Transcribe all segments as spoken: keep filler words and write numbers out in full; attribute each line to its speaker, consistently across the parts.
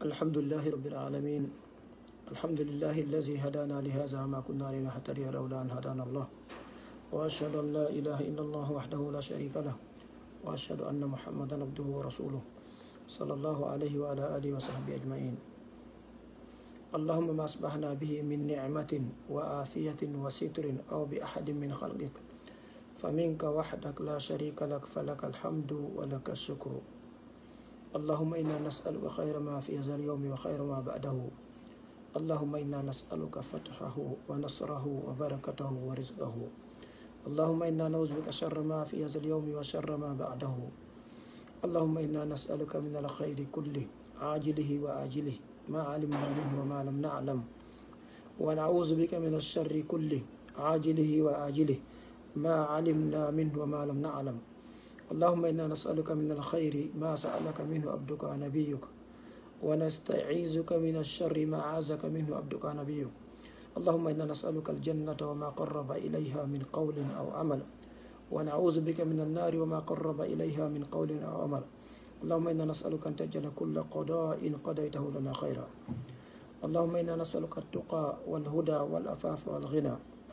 Speaker 1: الحمد لله رب العالمين. الحمد لله الذي هدانا لهذا ما كنا لنهتدي لولا أن هدانا الله. وأشهد أن لا إله إلا الله وحده لا شريك له، وأشهد أن محمدا عبده ورسوله صلى الله عليه وعلى آله وصحبه أجمعين. اللهم ما أصبحنا به من نعمة وعافية وستر أو بأحد من خلقك فمنك وحدك لا شريك لك، فلك الحمد ولك الشكر. اللهم إنا نسألك خير ما في هذا اليوم وخير ما بعده. اللهم إنا نسألك فتحه ونصره وبركته ورزقه. اللهم إنا نعوذ بك شر ما في هذا اليوم وشر ما بعده. اللهم إنا نسألك من الخير كله عاجله وآجله ما علمنا منه وما لم نعلم، ونعوذ بك من الشر كله عاجله وآجله ما علمنا منه وما لم نعلم. اللهم إنا نسألك من الخير ما سألك منه عبدك ونبيك، ونستعيذك من الشر ما عاذك منه عبدك ونبيك. اللهم إنا نسألك الجنة وما قرب إليها من قول أو عمل، ونعوذ بك من النار وما قرب إليها من قول أو عمل. اللهم إنا نسألك أن تجعل كل قضاء قضيته لنا خيرا. اللهم إنا نسألك التقى والهدى والعفاف والغنى.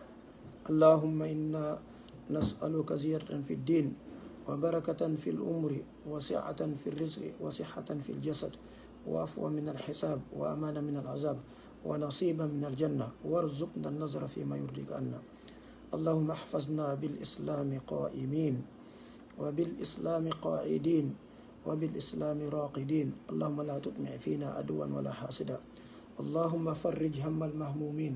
Speaker 1: اللهم إنا نسألك زيادة في الدين وبركة في الأمر وسعة في الرزق وصحة في الجسد وعفوا من الحساب وأمانة من العذاب ونصيبا من الجنة، وارزقنا النظر فيما يرضيك عنا. اللهم احفظنا بالإسلام قائمين وبالإسلام قاعدين وبالإسلام راقدين. اللهم لا تطمع فينا عدوا ولا حاسدا. اللهم فرج هم المهمومين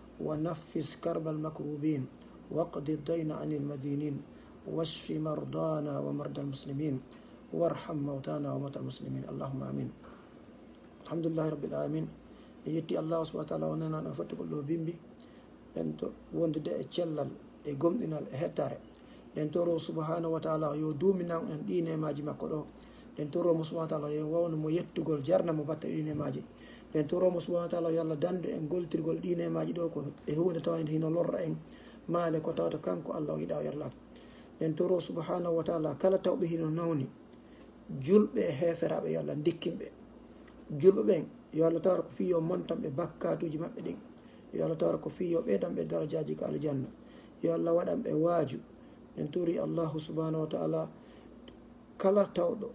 Speaker 1: ونفس كرب المكروبين واقض الدين عن المدينين واشف مرضانا ومرضى المسلمين وارحم موتانا وموتى المسلمين. اللهم آمين. الحمد لله رب العالمين. يتي الله سبحانه وتعالى وننا نفتق له بيمبي لنتو وند دي اتشلال e gomɗinal e hettare nden toro subhanahu wa ta'ala yo duuminan en ɗi nemaji makko ɗo. nden toromo subhanahu wa ta'ala yo wawno mo yettugol jarna mo batta ɗi nemaji. nden toromo subhanahu wa ta'ala yo Allah dandu en goltirgol ɗi nemaji ɗo ko e hunde tawande hino lorra en maale ko tawata kanko Allah o yiɗa o yerlaki. nden toro subhanahu wa ta'ala kala tawɓe hino nawni julɓe e heferaɓe yo Allah dikkinɓe. julɓe ɓen yo Allah tawara ko fiyo montanɓe bakkatuji maɓɓe ɗin. yo Allah tawara ko fiyo ɓeɗanɓe darajaji ko aljanna. yo Allah waɗanɓe waaju. en turi allahu subhanahu wa ta'ala kala tawɗo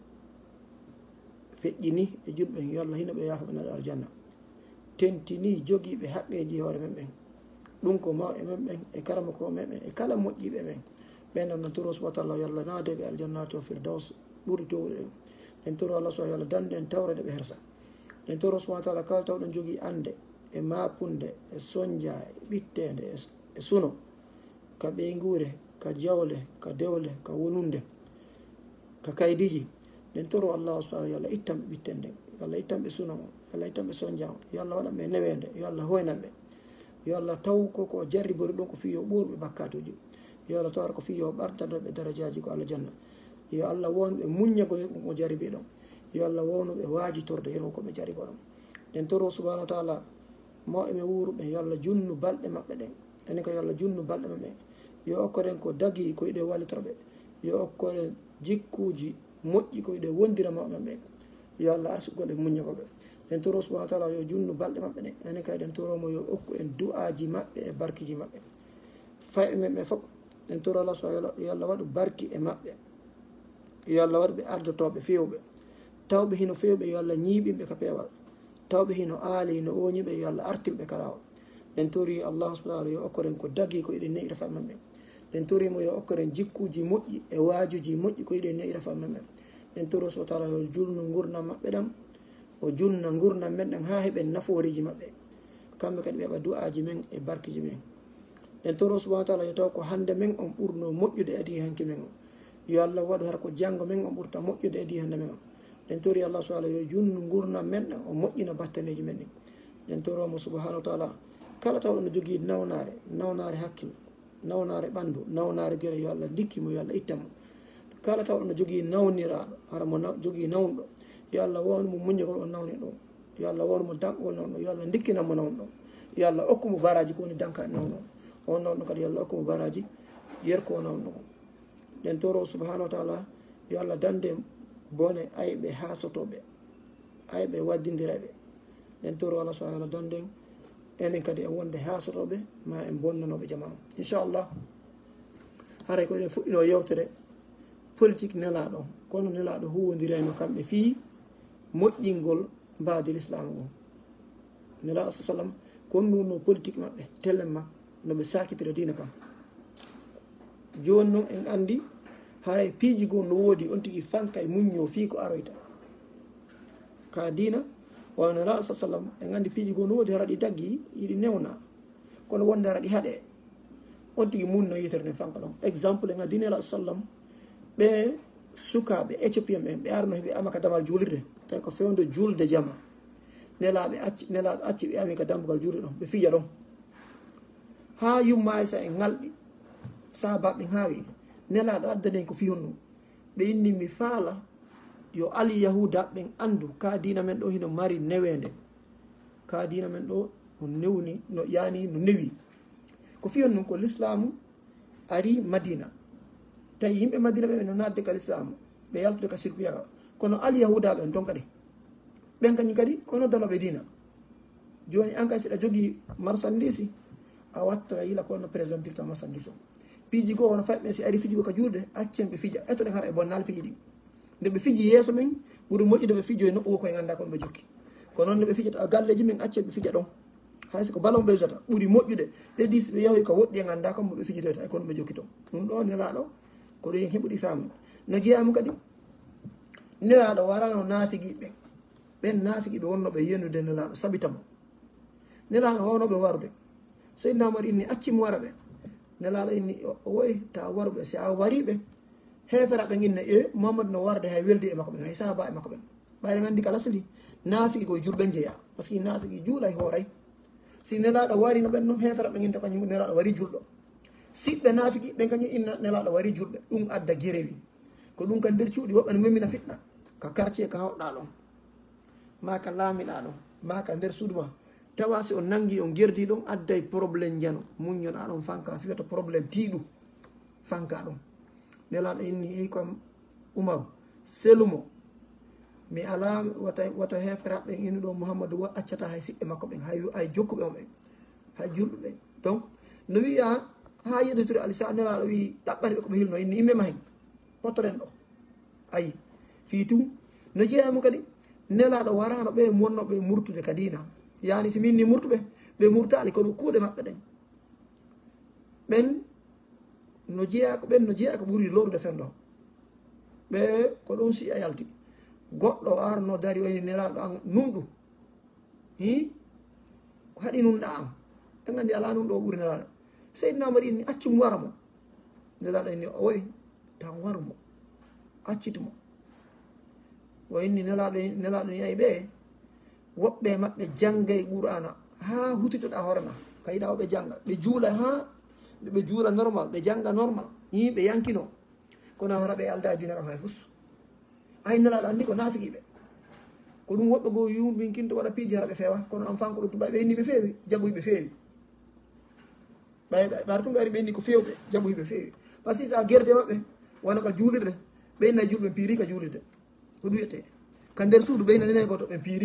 Speaker 1: feƴƴini e julɓen yo Allah hino ɓe yafa ɓe naɗa aljanna. tentini jogiiɓe haqqeji hoore men ɓen, ɗum ko maw e men ɓen e karama ko men ɓen e kala moƴƴiɓe men ɓen non non turo subhanahu wa ta'ala yo Allah naadeɓe aljanna to firdaus ɓuri towɗe ɗen. en turo Allah so yo Allah dandu en tawrede ɓe hersa. en toro subhanahu wa ta'ala kala tawɗon jogii ande e mapunde e sonja e ɓittede e suno ka ɓeygure ka jawle ka dewle ka wonunde ka kaydiji. nden toro Allah subhanahu yo Allah ittanɓe ɓitten nden, yo Allah ittanɓe suno o, yo Allah ittanɓe sonja o, yo Allah waɗanɓe newende, yo Allah hoynanɓe, yo Allah taw koko jarribori ɗum ko fiyo ɓurɓe bakkatuji. yo Allah tawara ko fiyo ɓartanoɓe darajaji ko aljanna. yo Allah wonɓe muññago mo jaribi ɗon. yo Allah wownoɓe waajitorde yergo koɓe jaribo ɗon. nden toro subhanahu wa ta'ala mawɓe men wuruɓe yo Allah junnu balɗe maɓɓe ɗen. enen ko yo Allah junnu balɗe maɓɓe yo okkoren ko dagi ko yiɗe wallitorɓe. yo okkoren jikkuji moƴƴi ko yiɗe wondira mawɓe ɓen. yo Allah arsugoɗe muññagoɓe. nden toro subhanahu wa ta'ala yo junnu balɗe maɓɓe ɗen. enen kay ɗen toromo yo okku en du'aji maɓɓe e barkiji maɓɓe fayɓe men ɓe fof. nden toro Allah so yo Allah waɗu barki e maɓɓe. yo Allah waɗu ɓe ardotoɓe fewɓe. tawɓe hino fewɓe yo Allah ñiiɓinɓe ka peewal. tawɓe hino aali no oñiɓe yo Allah artirɓe kala o. nden tori allahu subhanahu wa ta'ala yo okkoren ko dagi ko yiɗe ne'ira fa men ɓen. nden torimo yo okkoren jikkuji moƴƴi e waajuji moƴƴi ko yiɗe ne'ira fa men ɓen. nden toro subhanahu wa ta'ala yo julnu gurdam maɓɓe ɗam, o julna gurdam men ɗen ha heɓen naforiji maɓɓe. kamɓe kadi ɓe heɓa du'aji men e barkiji men. nden toro subhanahu wa ta'ala yo taw ko hande men on ɓurno moƴƴude adi hanki men o. yo Allah waɗu har ko janggo men on ɓurta moƴƴude adi hande men o. nden tori Allah subhanahu wa ta'ala yo junnu gurdam men ɗen o moƴƴina battaneji men ɗin. nden toromo subhanahu wa ta'ala kala tawɗo no jogii nawnare nawnare hakkille, nawnare ɓandu, nawnare guere yo Allah dikkimo, yo Allah ittamo. kala tawɗo no jogii nawniraɗo hara mo jogii nawnɗo yo Allah wonmo muññugol o nawni ɗum. yo Allah wonmo danɓol nawno, yo Allah dikkinanmo nawno. yo Allah okkumo baraji ko woni dankaɗe nawno on nawno kadi yo Allah okkumo baraji yerko o nawno on. nden toro subhanahu wa ta'ala yo Allah dande bone ayɓe hasotoɓe ay ɓe waddindiraɓe nden toro Allah subhanahu wa ta'ala donden enen kadi e wonde hasotoɓe ma en bonnanoɓe jamanu inchallah haray ko eɗen fuɗɗino yewtere politique nelaɗo kono nelaɗo huwodirayno kamɓe fii moƴƴingol mbadi l'islam ngon nelaɗo sa sallam kon nunno politique maɓɓe tellen ma noɓe sakitira dina kam joni noon en andi haray piiji goo no woodi on tigui fanka e muñño fii ko aroyta ka dina wano nelaɗo sa sallam en andi piiji goo no woodi hara ɗi daggi yiɗi newna kono wonde hara ɗi haaɗe on tigui munno yitere nden fanka ɗon exemple en adi nelaɗo sallam ɓe sukaɓe éthiopien ɓen ɓe arno heɓe amaka damal juulirde tawi ko fewde julde jama nelaɓe acci nelaɓe acci ɓe ami ka dambugal juulde ɗon ɓe fija ɗon ha yumma sa en ngalɗi sahabaɓe haawi nelaɗo addanen ko fihonnu ɓe inni mi faala yo ali yahuda ɓen andu ka dina men ɗo hino mari newede ka dina men ɗo no newni no yani no newi ko fihon nun ko l'islamu ari madina tawi yimɓe madina ɓe no nadde ka l'islamu ɓe yaltude ka sirku yaga kono ali yahuda ɓen ton kadi ɓen kañum kadi kono danoɓe dina joni an kay seɗa jogui marchandise a watta yila kono présentirta marchandise o piiji goo wono faɓɓe si ari fiji go ka juurde accen ɓe fija ettoɗen hara e bonnal piiji ɗi nde ɓe fiji yeeso men ɓuuri moƴƴude ɓe fijo e nokku koye ganda kono ɓe jokki kono noon nde ɓe fijata galleji men accen ɓe fija ɗon hayso ko ballon ɓeysata ɓuuri moƴƴude ɗe dis ɓe yahoy ko woɗɗi e ganda kono ɓe fijidoyta e kono ɓe jokki ton ɗum ɗo nelaɗo ko ɗo heɓuɗi faamu no jeeyama kadi nelaɗo warano naafigiɓe ɓen naafigiɓe wonnoɓe yennude nelaɗo sabitamo nelaɗo wawnoɓe warude seydina Umar inni accimo wara ɓe nelaɗo inni oy ta waruɓe si a wariɓe heferaɓe ginne e Muhammadu no warde hay weldi e makko ɓen hay sahaba e makko ɓen ɓayde gandi kala sili naafigi koye julɓe jeeya par ce que naafigi juulay hooray si nelaɗo warino ɓen noon heferaɓe ginta kañum nelaɗo wari julɗo siɓɓe naafigi ɓen kañum inna nelaɗo wari julɓe ɗum adda guerewi ko ɗum kan nder cuuɗi woɓɓe no memina fitna ka quartier ka hawɗa ɗon ma ka laamiɗa ɗon ma ka nder suudu ma tawa si on nangi on gerdi ɗon adday probléme jano muñoɗa ɗon fanka fiyata probléme tiiɗu fanka ɗon nelaɗo inni hey kom Umaru selumo mi ala wata wata heferaɓe ɓen innuɗo Mouhamadou wa accata hay siɓɓe makko ɓen hay hay jokkuɓe on ɓen hay julɓe ɓen donc no wiya ha yeɗotori alisa nelaɗo wi ɗaɓɓani ɓe koɓe hilno inni immema hen pottoɗen ɗo ayi fi tum no jeeyamo kadi nelaɗo warano ɓe monnoɓe murtude ka dina yani si min ni murtuɓe ɓe murtali kono kuuɗe maɓɓe ɗen ɓen no jeeya ko ɓen no jeeya ko ɓuuri lowrude fen ɗo ɓe ko ɗon si a yalti goɗɗo arno dari o ini nelaɗo an numɗu hi ko haɗi numɗa an en gandi ala numɗo o ɓuuri nelaɗo seydina Umar inni accum waramo nelaɗo inni oy tan warumo accitumo o inni nelaɗo nelaɗo ni ayi ɓe woɓɓe maɓɓe janggay qur'ana ha hutitoɗa hoorema kayiɗa oɓe jangga ɓe juula ha ɓe juula normal ɓe jangga normal yimɓe yankino kono hora ɓe alda dina kam hay fus ay nelaɗo andi ko naafiqiɓe ko ɗum woɓɓe goo yumin kinto waɗa piiji hara ɓe feewa kono an fan ko ɗum to ɓay ɓe inni ɓe feewi jaɓoyiɓe feewi ɓay ɓar tum ɓe ari ɓe inni ko fewɓe jaɓoyiɓe feewi par ce que sa guerde maɓɓe wona ka juulirde ɓe inna julɓe piiri ka juulirde ko ɗum wiyete ka nder suudu ɓe inna nene goto ɓen piiri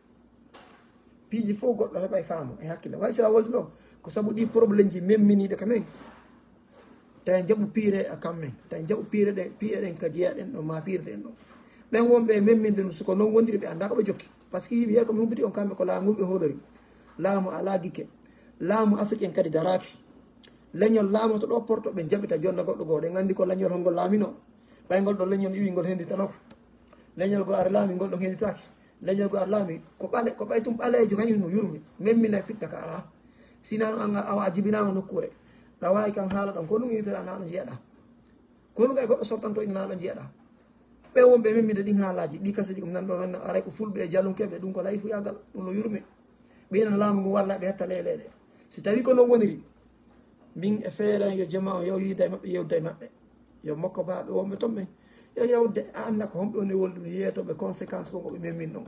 Speaker 1: piiji fof goɗɗo heɓa faamu e hakkille waɗi sila wolde ɗo ko saabu ɗi probléme ji memminiɗe ka men tawi jaɓu piire a kammen tawi jaɓu piire ɗen piye ɗen ka jeeyaɗen ɗo ma piirde en ɗo ɓen wonɓe memminde no suko noon wondiri ɓe anda ko ɓe jokki par ce que yimɓe wiya komi humpiti on kamɓe ko laamuɓe hoolori laamu ala guikke laamu afrique en kadi daraki leñol laamu to ɗo porto ɓe jaɓita jonna goɗɗo goo ɗen andi ko leñol holngol laamino ɓaygol ɗo leñol iwingol henditanoko leñol go ara laami ngol ɗon henditaki leñol go ar laami ko ɓale ko ɓay tum ɓalejo kañum no yurmi memmina fitna ka ala sinano an awa jibinama nokkure ɗa wawi kan haala ɗon ko ɗum yitata naɗo jeeyaɗa ko ɗum kay goɗɗo sortanto ina naɗo jeeyaɗa ɓe wonɓe memmide ɗin haalaji ɗi kaseji ɗum nanɗo non aray ko fulɓe e jalunkeɓe ɗum ko layi fu yagal ɗum no yurmi ɓinan laamu ngu walla ɓe hetta leyleɗe si tawi ko non woniri min e feere yo jama o yaw yida e maɓɓe yewda e maɓɓe yo mokko baɓe wonɓe toon ɓen yo yawde a anda ko homɓe oni wolɗum yeetoɓe conséquence ko koɓe memmin ɗon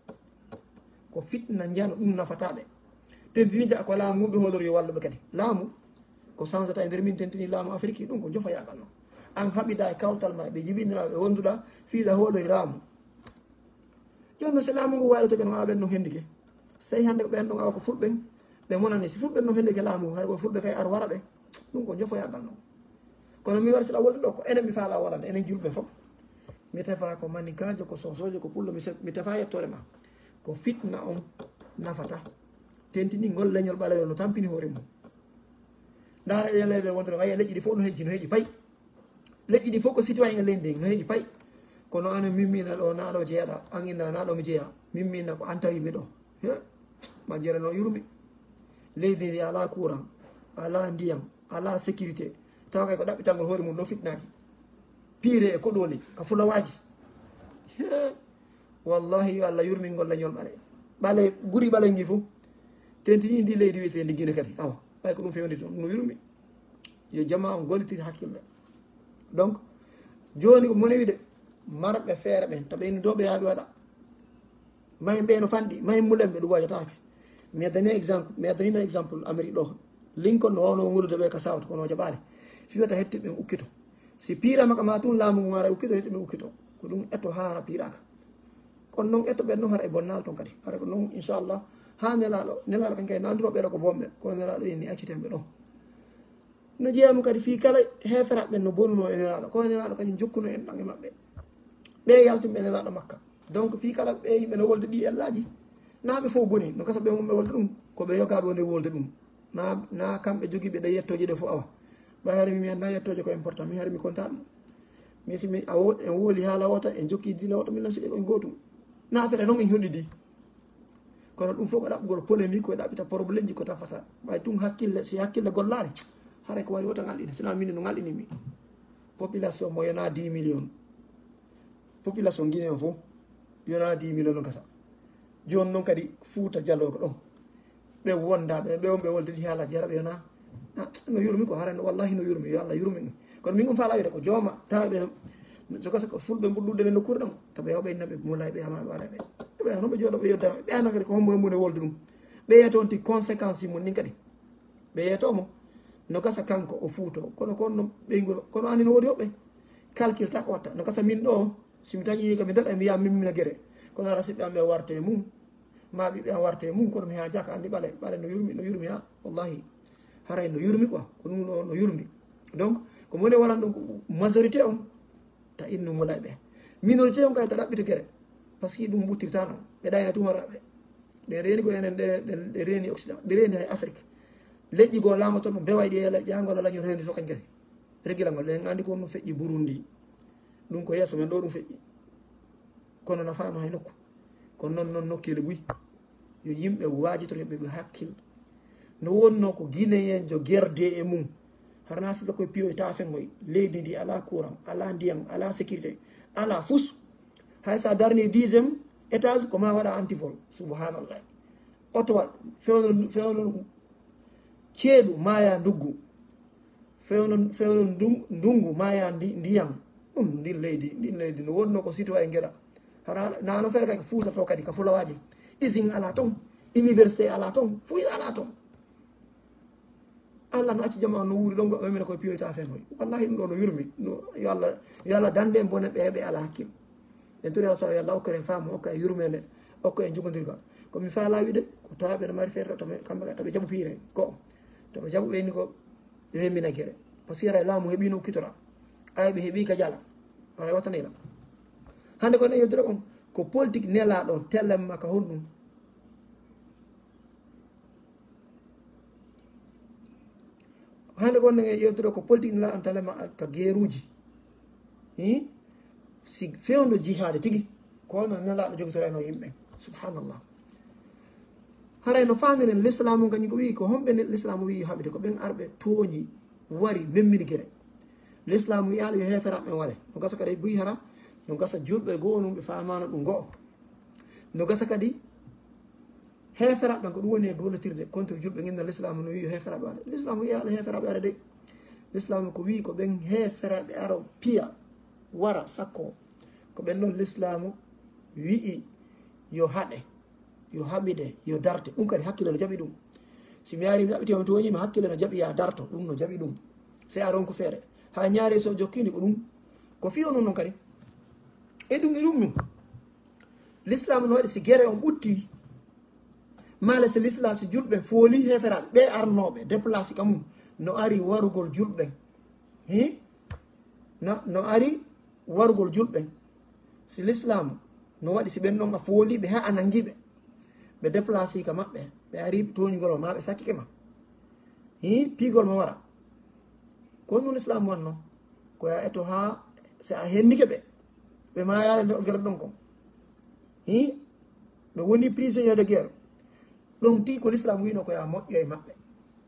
Speaker 1: ko fitna jano ɗum nafataɓe tentini ja ko laamu mumɓe hoolor yo walluɓe kadi laamu ko changeta e nder min tentini laamu afrique ɗum ko jofa yagal noon an haɓida e kawtal ma ɓe jibiniraɓe wonduɗa fiiɗa hoolori laamu jonno so laamu ngu waylo to ken awa ɓen no hendi ke so tawi hannde ko ɓen ɗon awa ko fulɓen ɓe monani si fulɓen no hendi ke laamu ngu hay ko fulɓe kay ar wara ɓe ɗum ko jofoyagal noon kono mi wari saɗa wolde ɗo ko enen mi faala wolande enen julɓe fof mi tefa ko manikajo ko sosojo ko pullo mi tefa yettore ma ko fitna on nafata tentini ngol leñol ɓaleyol no tampini hoore mum ndaara e leyɗe wonde no aya leƴƴi ɗi fof no heeji no heeji pay leƴƴi ɗi fof ko citoyen e leydi ndi no heeji pay kono an mimmina ɗo naɗo jeeyaɗa an inna naɗo mi jeeya mimmina ko an tawimi ɗo he majjere no yurmi leydi ndi ala courant ala ndiyam ala sécurité tawa kay ko ɗaɓɓitangol hoore mum no fitnaki piire e koɗoli ka fulawaji wallahi yo allah yurmingol leñol ɓale ɓale guri ɓale ngi fof tentini ndi leydi wiyete ndi guine kadi awa ɓay ko ɗum fewndi toon no yurmi yo jama on gollitiri hakkille donc joni ko mone wide marɓe feere ɓen to ɓeyni do ɓe yaaɓe waɗa may ɓe no fanɗi may mulen ɓe ɗum wajatake mi addani exemple mi addanino exemple amérique ɗo Lincoln no wawno wulude ɓe ka sawto kono jaɓaade fiwata hettiɓe ɓen ukkito si piirama kama tun laamu ngu ara ukkito hettiɓe ukkito ko ɗum etto haara piiraka kono noon etto ɓen noon hara e bonnal toon kadi hara ko noon inchallah ha nelaɗo nelaɗo kan kay nandiro ɓeɗo ko bomɓe kono nelaɗo inni accitenɓe ɗon no jeeyamo kadi fi kala heferaɓe ɓen no bonnuno e nelaɗo kono nelaɗo kañum jokkuno en ɗan e maɓɓe ɓe yaltimɓe nelaɗo makka donc fi kala ɓe yimɓe no wolde ɗi ellaji naɓe fof boni no kasa ɓe mumɓe wolde ɗum koɓe yogaɓe wonde wolde ɗum na na kamɓe jogiiɓe ɗe yettoje ɗe fof awa ɓay hare mi anda yettoje ko important mi hare mi conta ɗum mi simi a wo en wooli haala wota en jokki dina wota minan siƴe koye gotum na affaire noon en hollidi kono ɗum fof ko ɗaɓɓugol polémique koye ɗaɓɓita probléme ji ko tafata ɓay tun hakkille si hakkille gollari hara ko wari wota ngalɗine sina mini no ngalɗinimi population mo yona dix million population guiné o fof yona dix million no gasa joni noon kadi Fouta Diallo ko ɗon ɓe wondaɓe ɓe on ɓe wolde ɗi haalaji hara ɓe yona no yurmi ko harano wallahi no yurmi yo Allah yurmi kono min on faala wide ko jooma tawaɓe so gasa ko fulɓe ɓurɗuɗe ɓe nokkuure ɗon taɓa yaw ɓeynaɓe mulay ɓe yamaɓe waɗaɓe ɓe noon ɓe jooɗo ɓe yeddama ɓe ana kadi ko hombo e mum e wolde ɗum ɓe yeeto on ti conséquence mum nin kadi ɓe yeetomo no gasa kanko o Fouto kono kono ɓeygol kono ani no woodi hoɓɓe calcule ta ko watta no gasa min ɗo simi taƴii komi daɗa mi ya mimmina guere kono ara siɓɓe am ɓe warte mum ma ɓiɓɓe am warte mum kono mi ha jaka andi ɓale ɓale no yurmi no yurmi ha wallahi haray no yurmi quoi ko ɗum ɗo no yurmi donc ko moni waɗan ɗum majorité on ta inno mulay ɓe minorité on kay ta ɗaɓɓito guere par ce que ɗum ɓuttirta noon ɓe ɗayna tumoraɓe ɗe reeni ko enen ɗe ɗe reeni occident ɗe reeni hay afrique leƴƴi goo laamato no beway ɗi ele jangol alaño rendi to kañ kadi regila ngol ɗen andi ko no feƴƴi Burundi ɗum ko yeeso men ɗo ɗum feƴƴi kono nafano hay nokku kono noon noon nokkile ɓuy yo yimɓe waajitoreɓe ɓe hakkille no wonno ko guinéen jo guerde e mum harna siɓe koye piyo e tafengoy leydi ndi ala courant ala ndiyam ala sécurité ala fus hay sa darni dixiéme étage koma waɗa antivol subhanallah otowal fewno fewno ceeɗu maya nduggu fewno fewno ndungu maya ndiyam ɗum ndin leydi ndin leydi no wonno ko citoyen gueɗa hara nano feere kay ko Fouta to kadi ka fulawaji usine ala toon université ala toon fuy ala toon Allah no acci jama no wuuri ɗon goɓɓe mine koye piyoyta fen koy wallahi ɗum ɗo no yurmi yo Allah yo Allah dande en bone ɓe ɓe ala hakkille en tori ala sa yo Allah okkoren faamu okka e yurmede okko en jogodir ka komi faala wide ko tawaɓe no mari feere tame kamɓe taɓe jaaɓu piire ko taɓe jaaɓu ɓeyni ko ɓe hemmina guere par ce que ara laamu heeɓino ukkitora ay ɓe heeɓi ka jala ara wattanira hande ko ne yoddira on ko politique nelaɗon tellem maka honɗum hande ko ne yoddira ko politique nelaɗon tellem ka gueruji hi si fewndo jihade tigui kono nelaɗo jogitoreno yimɓe subhanallah haray no famiren l'islamu kañum ko wi ko homɓe l'islamu wi haɓide ko ɓen arɓe tooñi wari memmini guere l'islamu wiyaɗo yo heferaɓe waɗe no gasa kadi buyi hara no gasa julɓe goo num ɓe famano ɗum goo no gasa kadi heferaɓe ko ɗum woni e gollotirde contre julɓe guinna l'islamu no wi yo heferaɓe waɗe l'islamu wiyaɗo heferaɓe ara de l'islamu ko wi ko ɓen heferaɓe aro piya wara sakko ko ɓen noon l'islamu wi'i yo haɗe yo haɓide yo darte ɗum kadi hakkille no jaɓi ɗum si mi yaari mi ɗaɓɓitima toñimi hakkille no jaɓi ya darto ɗum no jaɓi ɗum se a ronko feere ha ñaari so jokkini ko ɗum ko fiyo noon noon kadi e ɗum e ɗum ɗum l'islam no waɗi si guere on ɓutti male so l'islam si julɓe fooli heferaɓe ɓe arnoɓe déplacé kamum no ari warugol julɓe hi no no ari warugol julɓe si l'islam no waɗi si ɓen ɗon a fooliɓe ha a nanguiɓe ɓe déplacé ka maɓɓe ɓe ari toñugol ma ɓe sakkike ma hi piigol ma wara ko non l'islam wanno ko ya eto ha si a hendike ɓe ɓe mayade nder guerre ɗon kon hi ɓe woni prisonnier de guerre ɗum ti ko l'islam wino ko ya moƴƴo e maɓɓe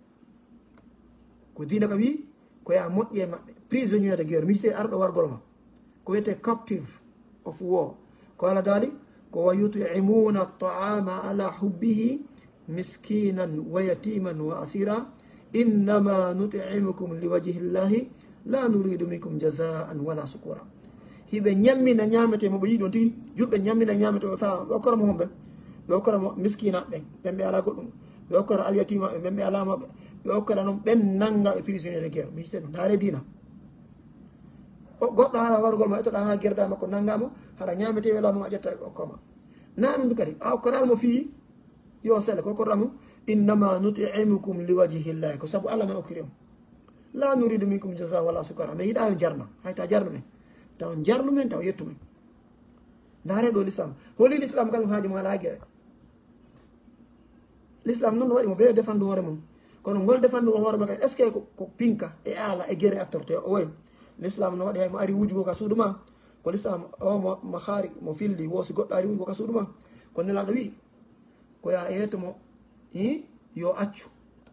Speaker 1: ko dina ka wi ko ya moƴƴe e maɓɓe prisonnier de guerre miite arɗo wargol ma ko wiyete captive of war ko ala daali ko wa yutimuna taama ala hubbihi miskinan wa yatiman wa asira innama nutimukum liwajhi llahi la nuridu minkum jazaan wala sukura hiɓe ñammina ñamete moɓe yiɗon ti julɓe ñammina ñamete ɓe fa ɓe okkoramo homɓe ɓe okkoramo miskinaɓe ɓen ɓen ɓe ala goɗɗum ɓe okkora alyatimaɓe ɓen ɓe alamaɓe ɓe okkora noon ɓen nangaɓe prisonnier de guerre mi yite ɗum haare dina o goɗɗo haala wargol ma etoɗa ha guerda makko nangamo haɗa ñamete welamo a ƴetta okkoma na ɗum kadi a okkoralmo fii yo sele ko okkoramo innama nutimukum liwajhi llahi ko saabu allah men okkiri on la nuridu minkum jasa wala sukara mais yiɗa yo jarna hayta jarnu men taw jarnu men taw yettu men ndaare ɗo l'islam holi l'islam kañum haaji mo ala guere l'islam noon waɗi mo ɓe défendu hoore mum kono ngol défendu hoore ma kay est ce que ko pinka e aala e guere attorte o way l'islam no waɗi hay mo ari wujugo ka suudu ma ko l'islam o mo mo haari mo filli woosi goɗɗo ari wujugo ka suudu ma ko nelaɗo wi ko ya yettomo hi yo accu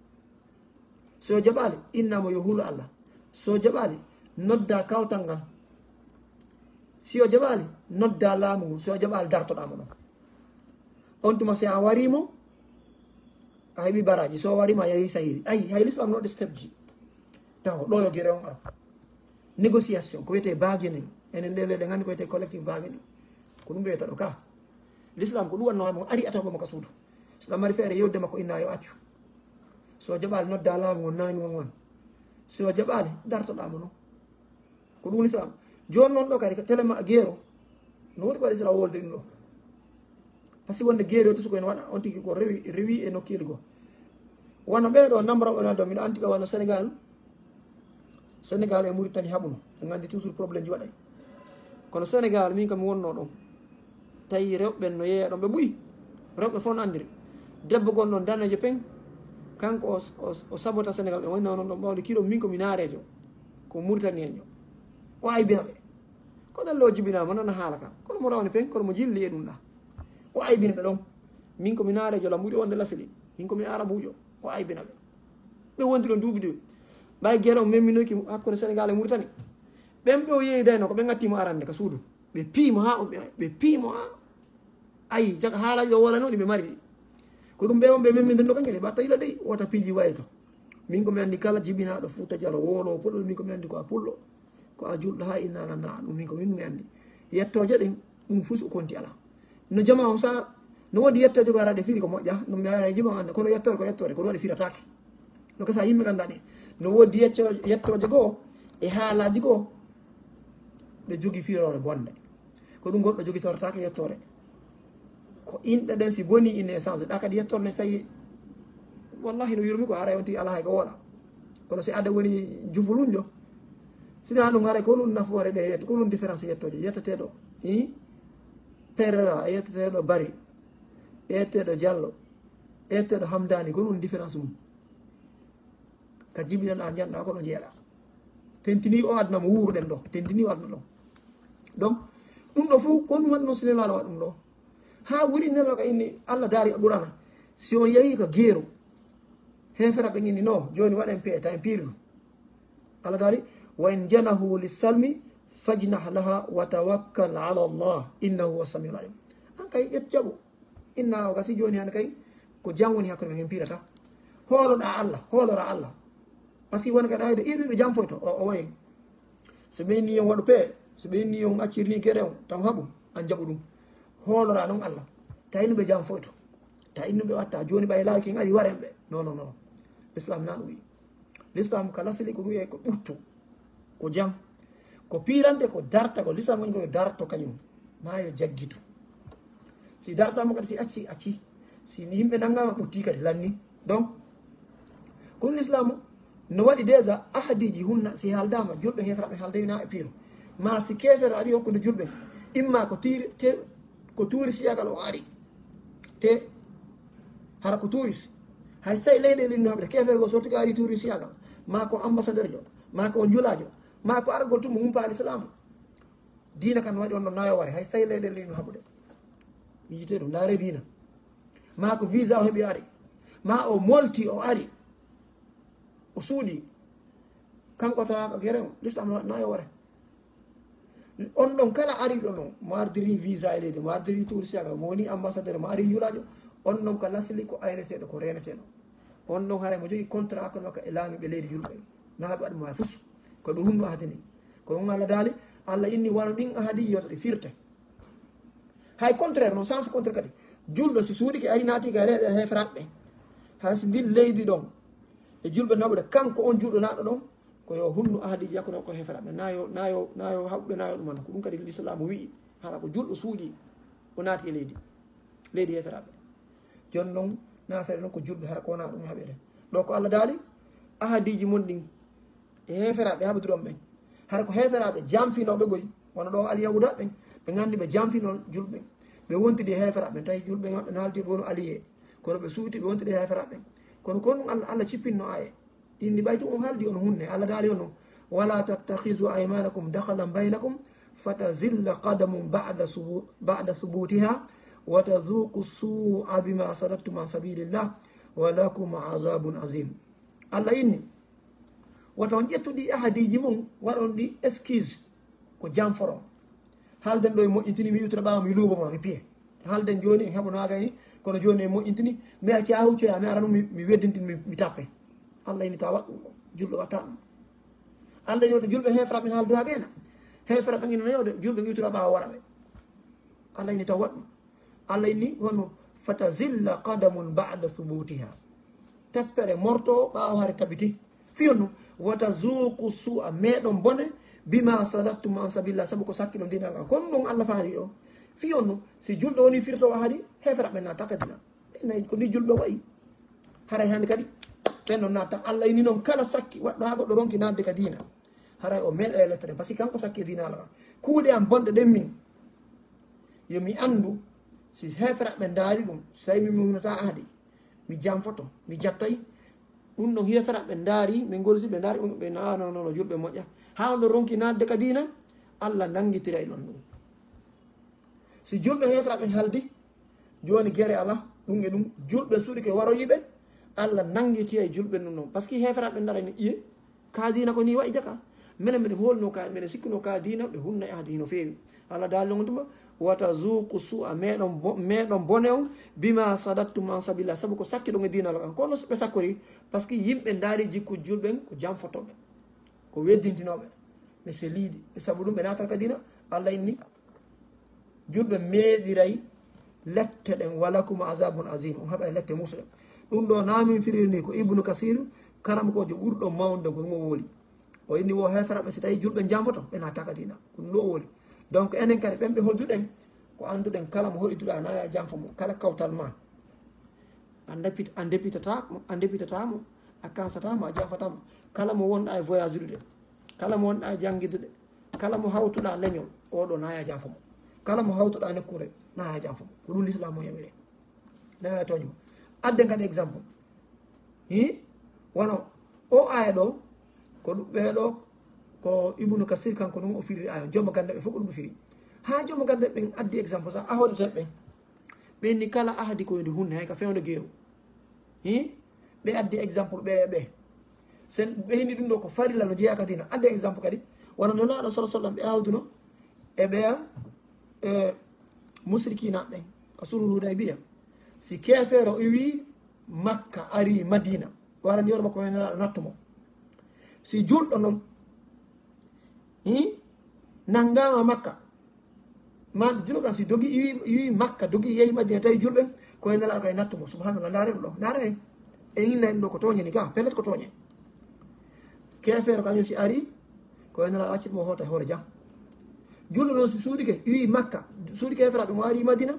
Speaker 1: so jaɓali innamo yo huulu allah so jaɓali nodda kawtal ngal si o jaɓali nodda laamu ngu so jaɓali dartoɗamo ɗon on tuma si a warimo a heeɓi baraji so warima a yeehi sahiri ayi hay l'islam no waɗi step ji taw ɗo yo guere on ara négociation ko wiyete bargaining enen nde leɗe gandi ko wiyete collective bargaining ko ɗum wiyata ɗo ka l'islam ko ɗum wannowamo ari atawgoma ka suudu so ɗam mari feere yewde makko inna yo accu so jaɓali nodda laamu ngon nani won won so jaɓali dartoɗamo noon ko ɗum l'islam joni noon ɗo kadi téléma gueero no woni ko waɗi sila wolde ɗum ɗo par ce que wonde gueeri o tusuko en waɗa on tigui ko rewi rewi e nokkeli go wona ɓeɗo nambraɓe nado miɗa anti ɓe walla sénégal sénégal e mauritanie haɓuno ɓe gandi toujours probléme ji waɗay kono sénégal min kam mi wonno ɗon tawi rewɓeɓen no yeeya ɗon ɓe ɓuuyi rewɓe fof no andiri debbo gonɗon danejo peng kanko o sabota sénégal ɓe woni noon ɗon ɓawde kilo min komi naarejo ko mauritanie en jo o aybina ɓe ko ɗen lo jibinama noon haala kam kono mo rawni peng kono mo jilli e ɗum ɗa o aybina ɓe ɗon min komi naarejo la mbuɗi wonde lasli min komi arabujo o aybina ɓe ɓe wondi ɗon duuɓi ɗiɓi ɓay gueɗe o meminoki hakkude sénégal e mauritanie ɓen ɓe o yeeyidayno ko ɓe gattimo arande ka suudu ɓe piimo ha ɓe piimo ha ayi caka haalaji o wolano ɗi ɓe mari ɗi ko ɗum ɓe on ɓe memmidirno kañƴe ɓe atta ila dey wota piiji wayi to min komi andi kala jibinaɗo Fouta Dialo wolo puɗɗo min komi andi ko a pullo ko a julɗo ha innanana ɗum min ko min mi andi yettoje ɗen ɗum fus o konti ala no jama on sa no woodi yettoje ko araɗe fiiri ko moƴƴa no mi ara jima anda kono yettore ko yettore ko ɗum waɗi firatake no kasa yimɓe ganda ɗe no woodi yettoje goo e haalaji goo ɓe jogui firore bonde ko ɗum goɗɗo jogui tortake yettore ko inɗe ɗen si boni ine change ɗa kadi yettore ne so tawi wallahi no yurmi ko ara on tigui ala hay ko woɗa kono si ada woni jufulunjo sina ɗum haara ko ɗum nafoore ɗe yetto ko ɗum différence yettoje yettateɗo i perera yettateɗo bari yetteɗo diallo yetteɗo hamdani ko ɗum différence mum ka jibinaɗa janɗa kono jeeɗa tentini o aduna mo wuruɗen ɗo tentini o aduna ɗo donc ɗum ɗo fof ko ɗum waɗi noon sinelaɗo waɗa ɗum ɗo ha wuri nelo ka inni allah daari a ɓurana si on yeehi ko gueeru hefera ɓe inni non joni waɗen pee ta en piiri ɗum allah daari wa in janahu lissalmi fajnah laha wa tawakkal ala allah innahu huwa samiul alim an kay ƴet jaɓo inna o gasi joni hande kay ko jam woni hakkude men hen piirata hooloɗa allah hoolora allah par ce que woni kadi ayde iɓeɓe jam foyto o wayi so ɓe inni on waɗu pee so ɓe inni on accirni gueɗe on tan haaɓu an jaɓu ɗum hoolora noon allah ta innuɓe jam foyto ta innuɓe watta joni ɓay laawi ken ari waren ɓe non non non l'islam na ɗum wi l'islam ka lasili ko wiye ko ɓurtu ko jam ko pirante ko darta ko l'islam woni koyo darto kañum ma yo jaggitu si dartama kadi si acci acci si yimɓe nangama ɓotti kadi lanni. Donc kono l'islam no waɗi déjà ahadiji hunna si haldama julɓe hefraɓe haldewina e piiro ma si kefere ari hokkude julɓe imma ko tiri te ko tuuri siyagal o ari te hara ko tuuris hay so tawi leyɗele ɗin haɓde kefere go sorti ko ari tuuri siyagal ma ko ambassadeur jo ma ko on julajo ma ko argol tuma humpani islam diina kan waɗi on no nayo ware hay so tawi leyɗele ɗin haɓude mi yite ɗum ndaare diina ma ko visa o heeɓi ari ma o molti o ari o suuɗi kanko tawaka guere o l'islam no waɗi nayo ware on ɗon kala ariɗo noon mo ardiri visa e leydi mo ardiri tourisiaga mo woni ambassadeur mo ari julajo on ɗon ko lasli ko ayreteɗo ko reneteɗo on ɗon haara mo jogui contrat kono makka e laamiɓe leydi julɓe naaɓe waɗimo ha fus koɓe hunno ahadi ni ko on Allah daali Allah inni wano ɗin ahadi yota ɗe firte hay contraire noon sens contraire kadi julɗo si suuɗi ke ari naati ka reɗe hefraɓɓe hay so ndin leydi ɗon e julɓe naɓude kanko on julɗo naɗo ɗon ko yo hunnu ahadiji yakkuno ko hefraɓe nayo nayo nayo haɓɓe nayo ɗuman ko ɗum kadi l'islam wi hala ko julɗo suuɗi o naati e leydi leydi hefraɓe joni noon nafere noon ko julɓe hara kowona ɗum haɓede ɗo ko Allah daali ahadiji mon ɗin e heferaɓe haɓiduɗon ɓen hara ko heferaɓe jamfinoɓe goyi wono ɗo alyahuda ɓen ɓe gandi ɓe jamfino julɓe ɓe wontidi e heferaɓe tawi julɓe maɓɓe no haaldi bono aliye kono ɓe suuti ɓe wontidi e heferaɓe kono ko ɗum Allah Allah cippinno aye inni ɓaytu on haaldi on hunne Allah daali ono wala tattahizu aymanakum dakhalan baynakum fatazilla qadamum ba'da subu ba'da subutiha wa tazuqu su'a bima sadattum an sabilillah wa lakum azabun azim. Allah inni woto on ƴettuɗi ahadiji mum waɗon ɗi excuse ko jamforon halden ɗo e moƴƴintini mi yutora ɓawa mi luubo mi piye halden joni en heɓonaga ni kono joni e moƴƴintini mi acci ha huccoya mi ara ɗum mi weddintini mi tappe Allah ini taw waɗ ɗum julɓe watta ɗum Allah ini wata julɓe hefraɓe haaldu ha gena hefraɓe ina nayode julɓe yutora ɓawa waraɓe Allah ini taw waɗ ɗum Allah ini wono fatazilla qadamun ba'da subutiha teppere morto ɓawa haare tabiti fiyon nu wata zuqu su'a meɗon bone bima sadattum an sabilillah saabu ko sakkiɗo dinal an kono ɗum Allah faari o fiyon nu si julɗo woni firtowo haadi hefraɓe natta kadina nayi ko ni julɓe wayi haray hande kadi ɓen ɗon natta Allah ini noon kala sakki waɗɗo ha goɗɗo ronki nadde ka dina haray o meeɗa e lettere par ce que kanko sakki e dinal an kuuɗe am bonɗe ɗen min yomi andu si hefraɓe daari ɗum so tawi min hunata ahdi mi janfoto mi jattayi ɗum ɗon hefraɓe daari min goliti ɓe daari ɓe nanonono julɓe moƴƴa ha ɗo ronki nadde ka dina Allah nangitira e ɗon ɗum si julɓe hefraɓe haldi joni guere ala ɗum e ɗum julɓe suuɗi ke waroyiɓe Allah nangiti e julɓe ɗum noon par ce que hefraɓe darani iye ka dina ko ni wayi jaka minen mbiɗe holno ka mbiɗe sikkuno ka dina ɓe hunna e ahdi no fewi Allah daalnogo tuma wata zuqu su'a meɗon meɗon bone on bima sadattum an sabilillah saabu ko sakki ɗon e dinal kan kono ɓe sakkori par ce que yimɓe daari jikku julɓen ko jamfotoɓe ko weddintinoɓe ɓe se liiɗi ɓe saabu ɗum ɓe natal ka dina Allah inni julɓe meeɗiray lette ɗen walakum azabun azim on haɓa e lette musɗen ɗum ɗo namin firiri ni ko ibnu kasir karam kojo ɓurɗo mawde ko ɗum o woli o inni wo heferaɓe so tawi julɓe jamfoto ɓe natta ka dina ko ɗum ɗo o woli donc enen kadi ɓen ɓe hodduɗen ko anduɗen kala mo hoɗituɗa naya janfo mo kala kawtal ma a depit a depitata a depitatamo a kansatamo a janfatamo kala mo wonɗa e voyage ude kala mo wonɗa e jangguidude kala mo hawtuɗa leñol oɗo naya janfo mo kala mo hawtuɗa nokkure naya janfo mo ko ɗum l'islam mo yamire naya toñmo adden kadi exemple hi wono o aya ɗo ko ɗum ɓeɗo ko ibnu kasir kanko noon o firiri ayon jooma gande ɓe fof ko ɗum ɓe firi ha jooma gande ɓen addi exemple sa ahoɗeten ɓen ɓenni kala ahadi koyde hunde hay ka fewde geeru hi ɓe addi exemple ɓe ɓe sen ɓe hindi ɗum ɗo ko farilla no jeeya kadina addi exemple kadi wona no laaɗo sala sallam ɓe awduno e ɓeya e musrikinaɓe ɓen ka sulhul hudaybiya si kefeero o wi makka ari madina warani yoro makko hen laaɗo nattumo si julɗo noon hi nangama makka man julɗo kan si dogi iwi iwi makka dogi yeehi madina tawi julɓen ko hen nelaɗo kay nattumo subhanallah ndaren ɗo ndara hen e inna hen ɗo ko toñeni ga pellet ko toñe kefeero kañum si ari ko hen nelaɗo accitmo hoota e hoore jam julɗo noon si suuɗike iwi makka suuɗi keferaɓe mo ari madina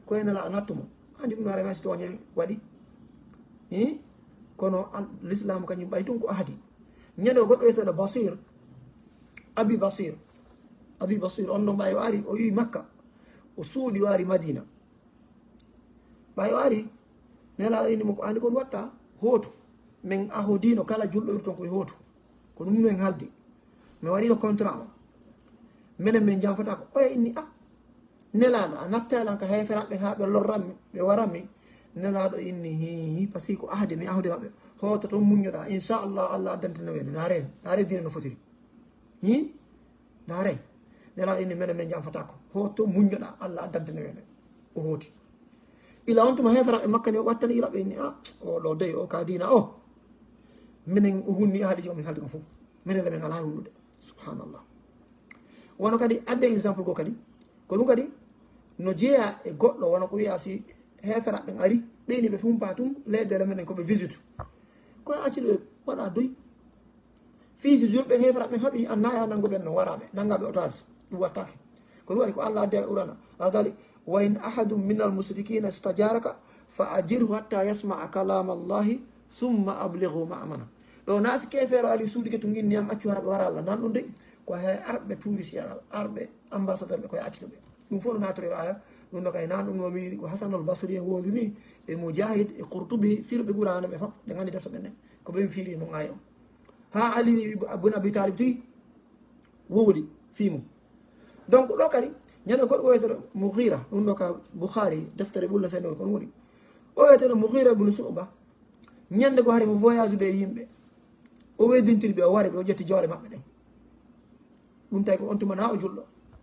Speaker 1: ko ene la nattumo andi ɗum are ngasi toñe waɗi i kono l'islam kañum ɓay tun ko ahdi ñande goɗɗo wiyeteɗo basir abi basir abi basir on ɗon ɓay o ari o yi makka o suuɗi o ari madina ɓay o ari nela inni mo ko andi kon watta hootu min ahodino kala julɗo iri ton koye hootu ko ɗum min haldi mi waɗino contrat o minen min janfata ko oya inni a nelaɗo a nattelan ka heferaɓe ha ɓe lorranmi ɓe waranmi nelaɗo inni hi par ce que ko ahde mi ahde maɓɓe hoto toon muñoɗa inchallah allah addantino wene naren nare dina no fotiri hi nare nelaɗo inni minen min janfata ko hoto muñoɗa allah addantino wene o hooti ila on tuma heferaɓe makka ni o wattani iraɓe inni a oɗo dey o ka dina o minen o hunni haaliji o min haaldi ko fof minen le min ala hunnude subhanallah wono kadi adde exemple go kadi ko ɗum kadi no jeeya e goɗɗo wono ko wiya si heferaɓe ari ɓeyni ɓe fumpa tum leddele menen koɓe visite koye acci ɓe waɗa doy fiisi julɓe heferaɓe haaɓi annaya nango ɓen no waraɓe nangaɓe otage ɗum wattake ko ɗum waɗi ko allah adde urana adali wa in ahadum min al mushrikina stajaraka fa ajirhu hatta yasmaa kalama allahi summa ablighu ma'amana ɗo naasi kefeero ali suuɗike to ginniyam accu haraɓe wara allah nan ɗum de ko he arɓe touriste arɓe ambassadeur ɓe koye accitoɓe ɗum fof no natore aya ɗum no kay nan ɗum no wiiri ko hasanul basri en woodi ni e moujahid e courtoubi firɓe ɓurano ɓe foof ɓe gandi defta ɓenne ko ɓen fiiri no ŋayo ha ali bun abi talib tigi wowli fimu donc ɗo kadi ñande goɗɗo o wiyeteɗo mouhira ɗum ɗo ka bouhari deftere ɓulla sene kon woni o wiyeteɗo mouhira bune suɓba ñande go hari mo voyage de yimɓe o weddintiri ɓe o wari ɓe o ƴetti jawle maɓɓe ɗen ɗum tawi ko on tuma na o julɗo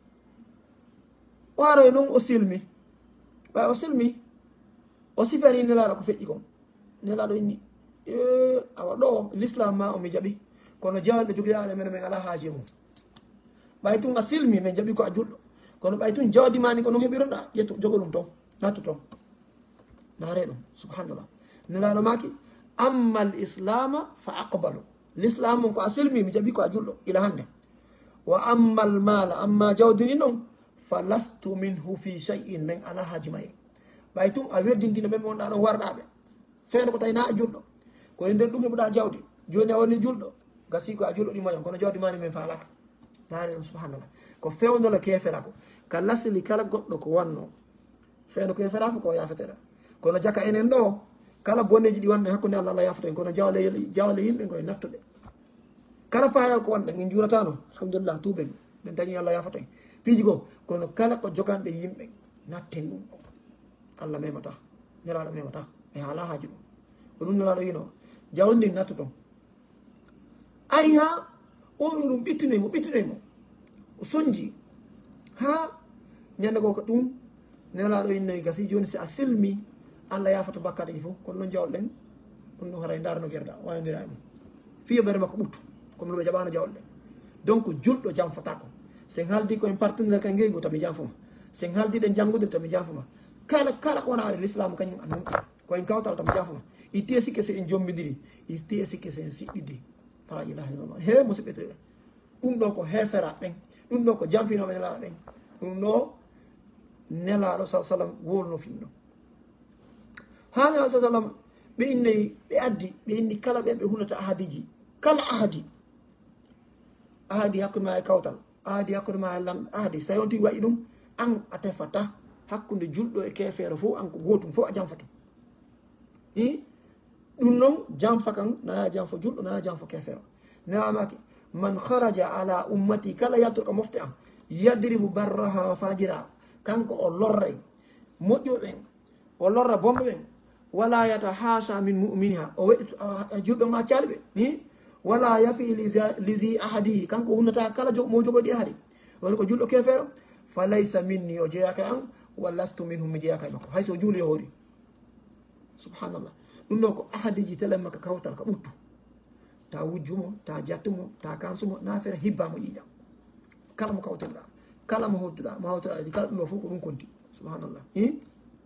Speaker 1: o aroye noon o silmi ɓay o silmi o sifani nelaɗo ko feƴƴi kon nelaɗo inni awa ɗo l'islam ma omi jaɓi kono jawalɗe jogiɗaɗe mene min ala haaji mum ɓay tun a silmi min jaɓi ko a julɗo kono ɓay tun jawdimani ko no heɓironɗa ƴettu jogo ɗum toon nattu toon naare ɗum subhanallah nelaɗo maki amma l islama fa aqbalu l'islam mum ko a silmi mi jaɓi ko a julɗo ila hande wa amma al mala amma jawdini noon fa lastu minhu fi shay'in min ala haji mayri ɓay tun a weddintino ɓe wonɗa ɗon warɗaɓe feere ko tawi na a julɗo koye nder ɗum heɓuɗa jawdi joni a wonni julɗo gasi ko a julɗo ɗimayon kono jawdi mani min falaka naare subhanallah ko fewnolo kefera ko ka lasli kala goɗɗo ko wanno feeno kefera fo ko yafetera kono jaka enen ɗo kala bonneji ɗi wanno hakkude allah allah yafoto en kono jawle jawle yimɓe koye nattuɓe kala paaya ko wonɗen en juuratano alhamdulillah tuuɓen ɓen tañi allah yafoto en piiji goo kono kala ko joganɗe yimɓe natten ɗum ɗo allah memata nelaɗo memata e haala haaji ɗum ko ɗum nelaɗo yino jawdi nattu ton ari ha on ɗum ɓittinoymo ɓittinoymo o soñji ha ñande goo ko ɗum nelaɗo yinnoyi gasi joni si a silmi allah yafata bakkaɗeji fof kono noon jawɗen ɗum ɗum haray darno guerɗa wayodira e mum fiyo ɓere makko ɓuttu comme no ɓe jaɓano jawɗe donc julɗo janfatako sen haaldi koyen partenaire ka ngeygo tami janfoma sen haaldi ɗen janngude tami janfoma kala kala ko wona ari l'islam kañum a nunɗi koyen kawtal tami janfoma itte sikke se en jombidiri itte sikke se en siɓɓidi la ilaha illallah he musidɓe ɗum ɗo ko hefera ɓen ɗum ɗo ko janfinoɓe nelaɗo ɓen ɗum ɗo nelaɗo sa sallam wolno fin ɗo ha nelaɗo sa sallam ɓe innayi ɓe addi ɓe inni kala ɓe ɓe hunata ahadiji kala ahadi ahadi hakkude ma e kawtal ahadi hakkude ma e lan ahadi so tawi on tigi waɗi ɗum an a tefata hakkude julɗo e kefeero fof an ko gotum fof a janfato i ɗum noon janfa kan naya janfo julɗo naya janfo kefeero newamaki man haraja ala ummati kala yaltoto ko mofte am yadribu barraha wa fajira kanko o lorra en moƴƴo ɓen o lorra bomɓe ɓen wala yata haasa min muminiha o weɗi julɗo ma cali ɓe ni wala yafi lisi ahadi kanko hunnata kala mo jogoɗi ahadi woni ko julɗo kefeero fa laysa minni o jeeyaka an wa lastu minhum mi jeeyaka e makko hayso juuli o hoori subhanallah ɗum ɗo ko ahadiji telen makka kawtal ka ɓuttu ta wujjumo ta jattumo ta kansumo na feere hibbamo ƴiƴam kala mo kawtirɗa kala mo hodduɗa mo hawtoɗa kala ɗum ɗo fof ko ɗum konti subhanallah i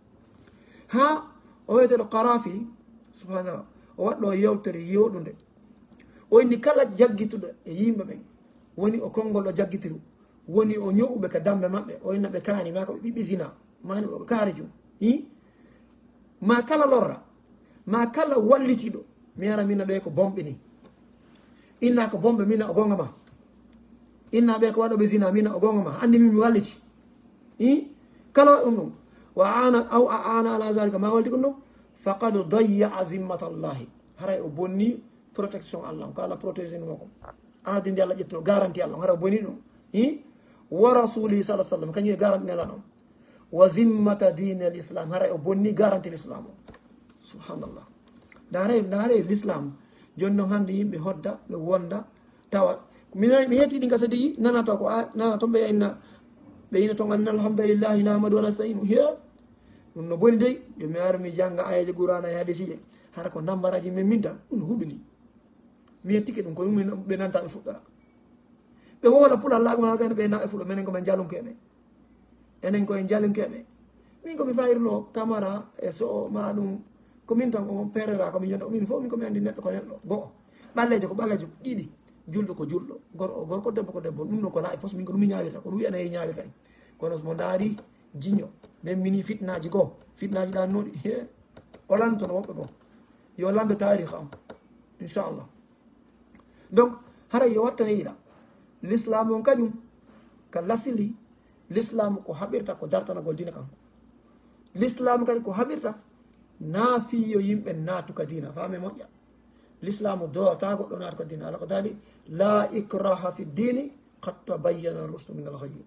Speaker 1: ha o wiyeteɗo karafi subhanallah o waɗɗo yewtere yewɗude o inni kala jaggituɗo e yimɓe ɓen woni o konngol ɗo jaggitiru woni o ño'uɓe ka dambe maɓɓe o inna ɓe kaani ma ko ɓe ɓiɓɓe zina mani ɓe kaari jum hi ma kala lorra ma kala wallitiɗo mi ara mina ɓe ko bomɓe ni inna ko bomɓe mina o gonga ma inna ɓe ko waɗoɓe zina mina o gonga ma andi min mi walliti hi kala waɗ ɗum ɗum wa ana aw a ana ala zalika ma walti ɗum ɗum faqad dayya zimmata llahi haray o bonni protection allah ko allah protégé mo ko aadi ndi allah ƴettuno garanti allah hara o bonni ɗum hi wa rasuli sa sallam kañum e garanti nela ɗon wa zimmata dine l islam haray o bonni garanti l'islam o subhanallah dare dare l'islam joni noon hannde yimɓe hodda ɓe wonda tawa mi heeti ɗi gasa deyi nanata ko nana toon ɓe yayna ɓe yina toon anna alhamdulillahi nahmadu wa nasta'inu he ɗum no boni dey yo mi ara mi jangga ayaji qur'ana e hadisije hara ko nambaraji min minta ɗum huɓini mi yettike ɗum ko ɓe nanta ɓe fuɗɗora ɓe wola pulal laaɓe halkane ɓe naɓe fuɗɗo minen komin jalunkeɓe enen koye jalunkeɓe min komi fayirno camara e so ma ɗum komin tan o perera komin jonta min fof min komi andi neɗɗo ko neɗɗo goho ɓallejo ko ɓallejo ɗiɗi julɗo ko julɗo gor gorko debbo ko debbo ɗum no ko laaɓi pos min ko ɗum mi ñawirta kono wiyana e ñawirta ɗi kono mo daari jiño min mini fitnaji goo fitnaji ɗannoɗi he o lantono woɓɓe goo yo lando tarih am inchallah donc hara yo wattane yiɗa l'islam on kañum ka lasili l'islam ko haɓirta ko dartanagol dina kam l'islam kadi ko haɓirta naafiyo yimɓe naatuka dina fami moƴƴa l'islam dowata goɗɗo naatuka dina ala ko daali la ikraha fi dini qad tabayyana rusdu min alghayy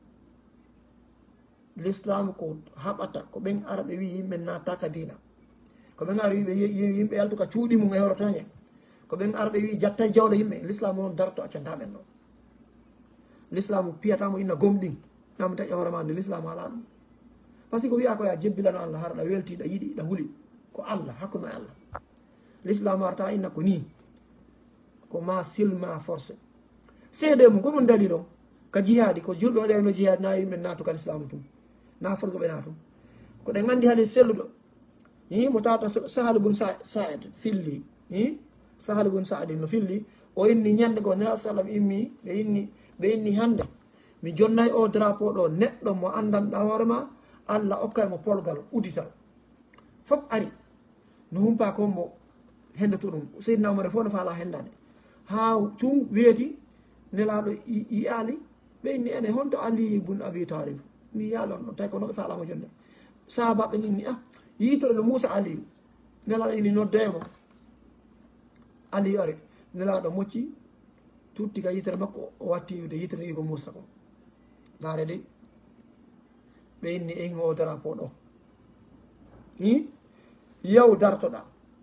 Speaker 1: l'islam ko haɓata ko ɓen ara ɓe wi yimɓe naataka dina ko ɓen ara wiɓe yimɓe yaltuka cuuɗi mum e hewrotoñe ko ɓen ara ɓe wi jatta jawle yimɓe l'islam on darto accantaɓen ɗo l'islam piyatamo inna gomɗin ñamata ƴawrama nde l'islam ala ɗum par ce que ko wiya ko ya jebbilano allah hara ɗa welti ɗa yiɗi ɗa huuli ko allah hakkude ma e allah l'islam arta inna ko ni ko ma silma forcé seede mum ko ɗum dali ɗon ka jihadi ko julɓe waɗano jihadi na yimɓe natuka l'islam tum na force ɓe na tum ko ɗe gandi hade selluɗo i mo tawata sahal bun saad filli i sahal bun saadi no filli o inni ñande goo nela sallam immi ɓe inni ɓe inni hande mi jonnayi o drapeau ɗo neɗɗo mo andanɗa hoorema allah okkay mo polgal udital fof ari no humpa ko mo hendoto ɗum seydina omar fof no faala hendade ha tun weeti nelaɗo yiyaali ɓe inni ene honto ali bun abi talib mi yaalon ɗon tawi ko noɓe faalamo jonde sahabaɓe inni a yitore no moussa aliyu nelaɗo ini noddemo aliyu ari nelaɗo mocci tutti ka yitere makko o watti yude yitere wi ko moussa ko laare de ɓe inni en o drapeau ɗo i yaw dartoɗa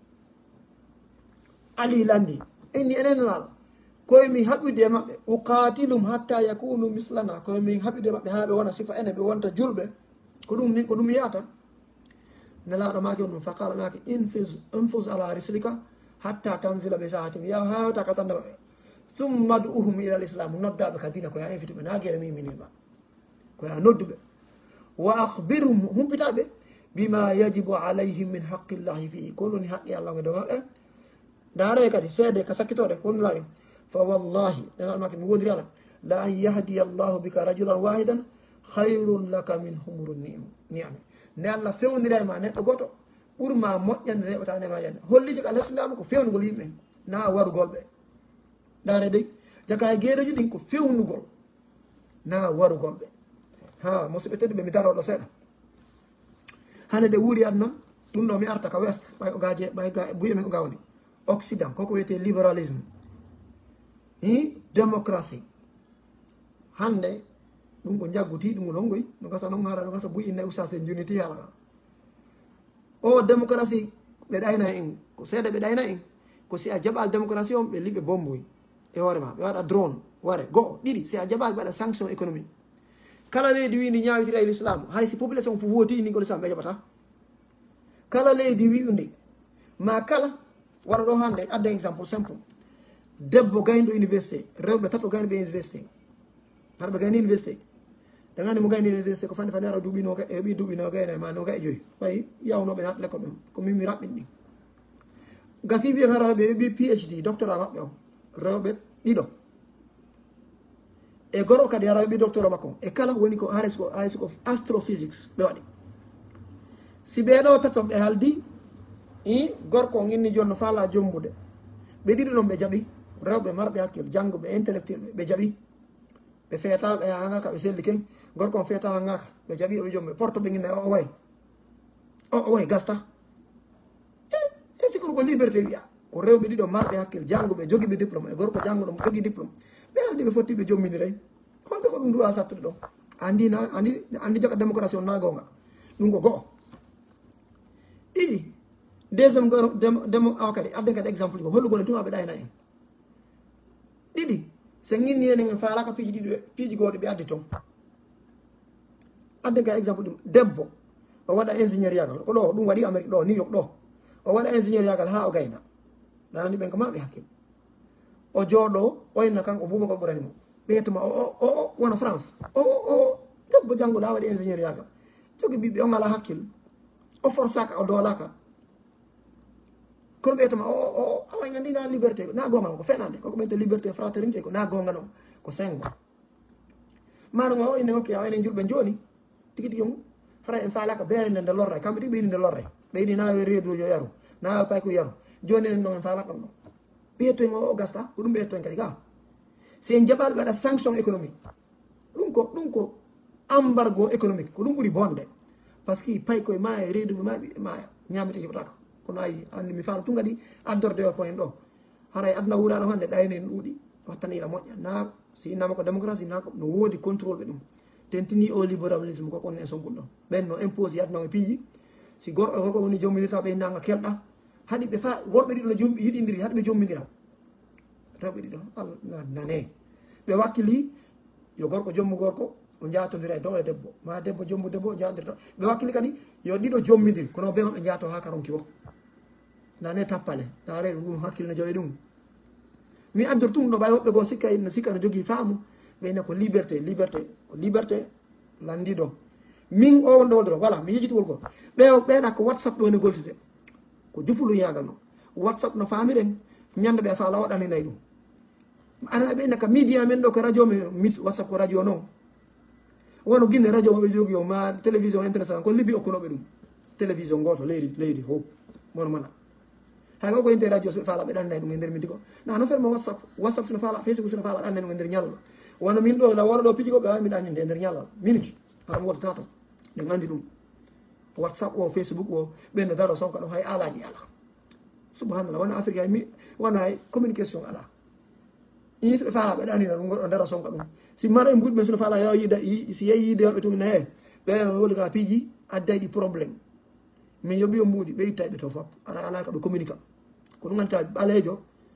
Speaker 1: ali landi inni enen nelaɗo koye min haɓɓude e maɓɓe uqatilum hatta yakunu mislana koye min haɓɓude e maɓɓe ha ɓe wona sifa ene ɓe wonta julɓe ko ɗum ni ko ɗum yiyata nelaɗo maki on ɗum faqala maki infus infus ala rislika hatta tanzila ɓe sahatim yaw hawta ka tanda maɓɓe summa du'uhum ila l islam noddaɓe ka dina koya invite ɓe na guere miminima koya nodduɓe wa akhbirhum humpitaɓe bima yajibu alayhim min haqqillahi fihi ko ɗoni haqqi allah e dow maɓɓe daare kadi seede ka sakkitode ko ɗum laari fa wallahi nelaɗo maki mi wodiri ala la an yahdiya allahu bika rajulan wahidan hayrun laka min humru niami nde allah fewnira e ma neɗɗo goto ɓurma moƴƴande reɓatane ma ƴande holliji ka l'islam ko fewnugol yimɓe na warugol ɓe daare dey jaka e guereji ɗin ko fewnugol na warugol ɓe ha musidɓe tedduɓe mi daroɗo seeɗa hande de wuuri ad noon ɗum ɗo mi arta ka west ɓay o gaje ɓay ga buye men o gawni occident koko wiyete libéralisme i démocratie hande ɗum ko jagguti ɗum non goy no gasa noon hara no gasa buy inne ustas en juniti hala o démocratie ɓe ɗayna en ko seeɗa ɓe ɗayna en ko si a jaɓal démocratie on ɓe liɓe bomboy e hoorema ɓe waɗa drone ware goho ɗiɗi si a jaɓal ɓe waɗa sanction économique kala leydi wi ndi ñawitira e l'islam hay si population fof wooti ni ko l'islam ɓe jaɓata kala leydi wi ndi ma kala waɗa ɗo hande adda exemple simple debbo gayniɗo université rewɓe tato gayni ɓe université haɗa ɓe gayni université da gandi mo gayni université ko fande fande ara duuɓi no e ɓi duuɓi no gayna ma no gay joyi ɓay yawnoɓe hat l'école ɓen ko min mi raɓɓin ɗin gasi wiya hara ɓe ɓi phd doctorat maɓɓe o rewɓe ɗiɗo e goro kadi hara ɓi doctorat makko e kala woni ko haris ko haris ko astrophysics ɓe waɗi si ɓeeɗo tato ɓe haldi i gorko inni jonno faala jombude ɓe ɗiɗi ɗon ɓe jaɓi rewɓe marɓe hakkille jannguɓe intellectuel ɓe ɓe jaɓi ɓe feeta ɓe hangaka ɓe selli ken gorko on feeta hangaka ɓe jaɓi oɓe jomɓe porte ɓe ginna o way o o way gasta e e sikuru ko liberté wiya ko rewɓe ɗiɗo marɓe hakkille jannguɓe jogiɓe diplôme e gorko jannguɗo jogi diplôme ɓe haldi ɓe fotti ɓe jomminiray honto ko ɗum duwa sattude ɗon andi na andi andi jaga démocratie on na gonga ɗum ko go'o ɗiɗi deuxiéme demo awa kadi adden kadi exemple ko hollugol tuma ɓe ɗayna en ɗiɗi so ginni enen en faalaka piiji ɗiɗi piiji goɗo ɓe addi toon adden kadi exemple ɗum debbo o waɗa ingénieur yagal ko ɗo ɗum waɗi amérique ɗo new york ɗo o waɗa ingénieur yagal ha o gayna ɗani ɓen ko marɓe hakkille o jooɗo o inna kanko bubakol ɓuranimo ɓeytoma o o wona france o o debbo jannguɗo ha waɗi ingénieur yagal jogi ɓiɓɓe on ala hakkille o forsaka o doolaka kono ɓeytoma o o awa gandi na liberté na gonga noon ko feɗande koko ɓente liberté fraternité ko na gonga noon ko sengo maɗum o ine hokke awa enen julɓe joni tigi tigi mum hara en faalaka beere nde nde lorray kamɓe tigi ɓeydi nde lorray ɓeydi nawe reedu yo yaru nawe pay ko yaru joni enen noon en faalaka ɗum ɗo ɓeyto en o gasta ko ɗum ɓeyto en kadi ka si en jaɓaɗo waɗa sanction économique ɗum ko ɗum ko embargo économique ko ɗum ɓuuri bonde par ce que pay koye maya e reedu maɓe maya ñamete heɓataka kono ayi andi mi faala tun kadi addorde o point ɗo haray aduna wuuraɗo hande ɗayno en ɗuuɗi wattaniɗa moƴƴa na si innama ko démocratie na no woodi contrôle ɓe ɗum tentini o libéralisme ko kon en sonkuɗo ɗon ɓen no impose aduna e piiji si gorɗo gorko woni jomminirta ɓe innanga kelɗa haɗi ɓe fa worɓe ɗiɗo no yiɗidiri haɗi ɓe jommidira rewɓe ɗiɗo allah nane ɓe wakkili yo gorko jommu gorko o jatodira e dow e debbo ma debbo jommu debbo jatodirta ɓe wakkili kadi yo ɗiɗo jommidiri kono ɓe maɓe jaato ha karonki o nane tappale tare ɗum ɗum hakkille no jawe ɗum mi addor tum ɗo ɓay woɓɓe goo sikka no sikka no jogui faamu ɓeyne ko liberté liberté ko liberté landiɗo min o wonɗo woldoro voilà mi yejitugol ko ɓe ɓeeɗa ko whatsapp ɗo ne goltide ko jufulu yagal no whatsapp no faamiren ñande ɓe faala waɗaninayi ɗum arana ɓeyne ka média men ɗo ko radio mi whatsapp ko radio noon wono guinne radio ɓe jogui o ma télévision intéressant ko libbi okkunoɓe ɗum télévision goto leydi leydi fof mono mana hay ko inte radio so faala ɓe ɗannay ɗum e nder midi ko na no fermo whatsapp whatsapp sino faala facebook sino faala ɗannay ɗum e nder ñalla wono min ɗo la wara ɗo piiji ko ɓe wawi mi ɗanninde e nder ñalla minute haɗa wodata to ɓe gandi ɗum whatsapp o facebook o ɓenno daro sonka ɗum hay alaji ala subhanallah wona afrique hay mi wona hay communication ala ini so ɓe faala ɓe ɗannina ɗum goɗɗo daro sonka ɗum si mara e mbuɗi ɓe sino faala yo yida si yeyi yide yoɓe tumina he ɓe no woli ka piiji adday ɗi probléme min yoɓi yo mbuuɗi ɓe itta ɓe to fop ala ala ka ɓe communique ko ɗum ganta ɓalejo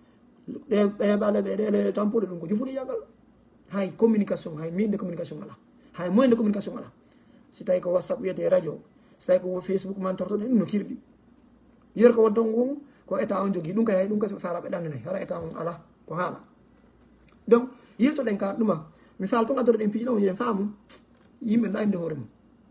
Speaker 1: ɗe ɓe ɓale ɓe ɗele tampude ɗum ko jufuɗi yagal hay communication hay minde communication ala hay moyen de communication ala si tawi ko whatsapp wiyete radio so tawi ko facebook man tortoɗe ɗum no kirɗi yer ko wonton ngon ko état on jogui ɗum kay hay ɗum kasi ɓe faala ɓe ɗanninayi hara état on ala ko haala donc yirtoɗen ka ɗuma mi faala toon addore ɗen piiji ɗon yen faamu yimɓe no andi hoore mum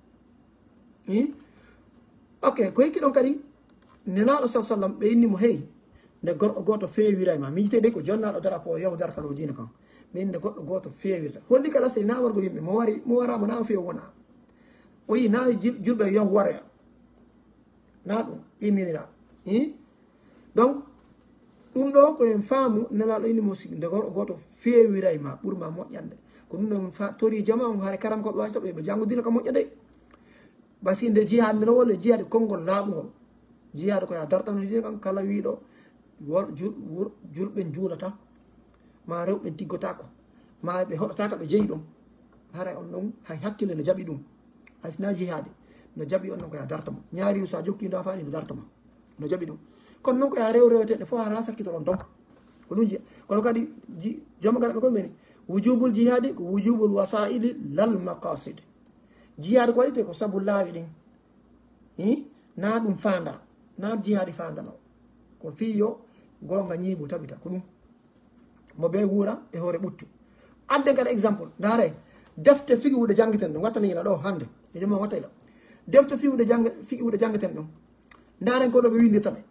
Speaker 1: ok ko hikki ɗon kadi nelaɗo sa sallam ɓe innimo hey nde goɗɗo goto feewirayma mi yite ɗe ko jonnaɗo drapeau yahu dartano diina kan ɓe inde goɗɗo goto feewirta holli ka ɗastiri na wargo yimɓe mo wari mo warama na feew wona o yi na julɓe yahu waroya na ɗum iminira donc ɗum ɗo koyen faamu nelaɗo innimo sigi nde goɗɗo goto feewirayma ɓuurma moƴƴande ko ɗum ɗon fa tori jama on haare karam koɓe wawi toɓe ɓe janggo diina ka moƴƴa de basi nde jihad nde no wolle jihade konngol laaɓugol jihade koya dartano dina kan kala wiiɗo wol julɓe juulata ma rewɓe tiggotako ma ɓe hoɗotaka ɓe jeeyi ɗum haray on ɗon hay hakkille no jaɓi ɗum hay sina jihade no jaɓi on ɗon koya dartama ñaari sa jokkido a faani no dartama no jaɓi ɗum kono noon koya rew reweteɗe fof hara sakkitoɗon ɗon ko ɗum jiya kono kadi jooma gaɗa ɓe kon meni wujubul jihadi ko wujubul wasaili lal maqasid jihadi ko waɗite ko saabu laawi ɗin i na ɗum fanda na jihadi fandano ko fiyo gonga ñiibu taɓita ko ɗum mo ɓe wuura e hoore ɓuttu adde kadi exemple ndaare defte figi wuɗe jangguiten ɗum wattanina ɗo hande e jooma wattayɗo defte fi wuɗe jang figi wuɗe jangguiten ɗum ndaren ko ɗo ɓe windirta ɓe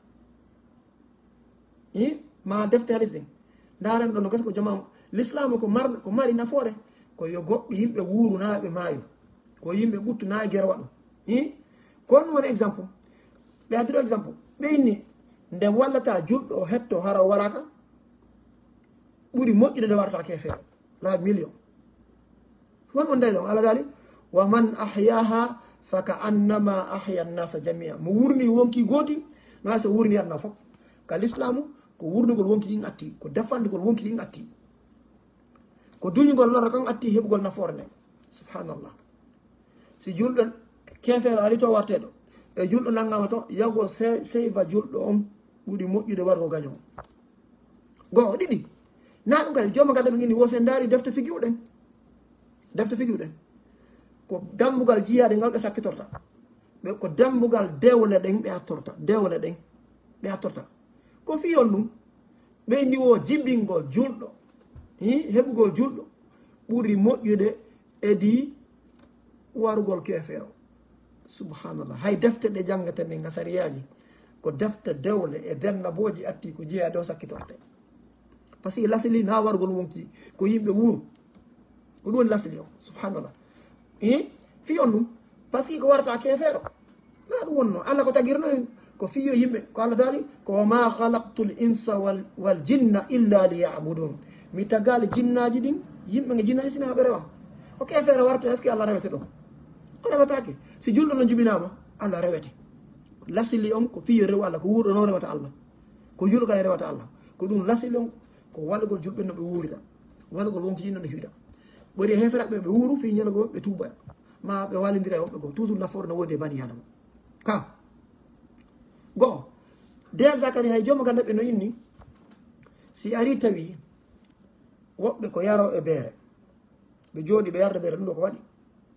Speaker 1: i ma defte halis ɗin ndaren ɗo no gasa ko jooma l'islam ko mar ko mari nafoore ko yo goɓɓe yimɓe wuuru naɓe maayo ko yimɓe ɓuttu na guerwa ɗum i kon woni exemple ɓe adduɗo exemple ɓe inni nde wallata julɗo hetto hara waraka ɓuri moƴƴude nde warata kefeero la million won on dari ɗon Allah dali wa man ahyaha faka annama ahya annasa jamia mo wurni wonki gooti no so wurni adna fof ka l'islamu ko wurnugol wonki ɗin atti ko defandugol wonki ɗin atti ko duñugol lora kan atti heɓugol nafoore nden subhanallah si julɗo kefeero ari to warteɗo e julɗo nanngama to yago seyva julɗo on ɓuri moƴƴude wargo gañoo goo ɗiɗi na ɗum kadi jooma gadda ɓe gindi wose ndaari defte figiuɗen defte figiuɗen ko dambugal jiyade ngal ɓe sakkitorta ɓe ko dambugal dewle ɗen ɓe attorta dewle ɗen ɓe attorta ko fiyon ɗum ɓe indi wo jibbingol julɗo hi heɓugol julɗo ɓuri moƴƴude edi warugol kefeero subhanallah hay defte ɗe janggaten ɗe ngasariyaji ko defte dewle e dennaboji atti ko jeeya ɗo sakkitorte par ce que lasili na warugol wonki ko yimɓe wuuro ko ɗum woni lasili o subhanallah i fiyon ɗum par ce que ko warata kefeero na ɗum wonno allah ko tagirno en ko fiyo yimɓe ko allah daali ko ma halaqtu l insa wal jinna illa liyabudun mi tagali jinnaji ɗin yimɓe ge jinnaji sina haɓe rewa o kefeere warta est ce que allah rewete ɗo o rewatake si julɗo no jibinama allah rewete lasili on ko fiyo rew allah ko wuurɗo noon rewata allah ko julɗo kay rewata allah ko ɗum lasili on ko waɗugol julɓe no ɓe wuurita waɗugol wonko yinno no hiwita ɓuri heferaɓe ɓe wuuru fi ñalogo ɓe tuuba ma ɓe walidira e woɓɓe goo toujours nafoore no woodi e bani adama ka goo déjà kadi hay jooma gandaɓe no inni si ari tawi woɓɓe ko yaro e beere ɓe jooɗi ɓe yarda beere ɗum ɗo ko waɗi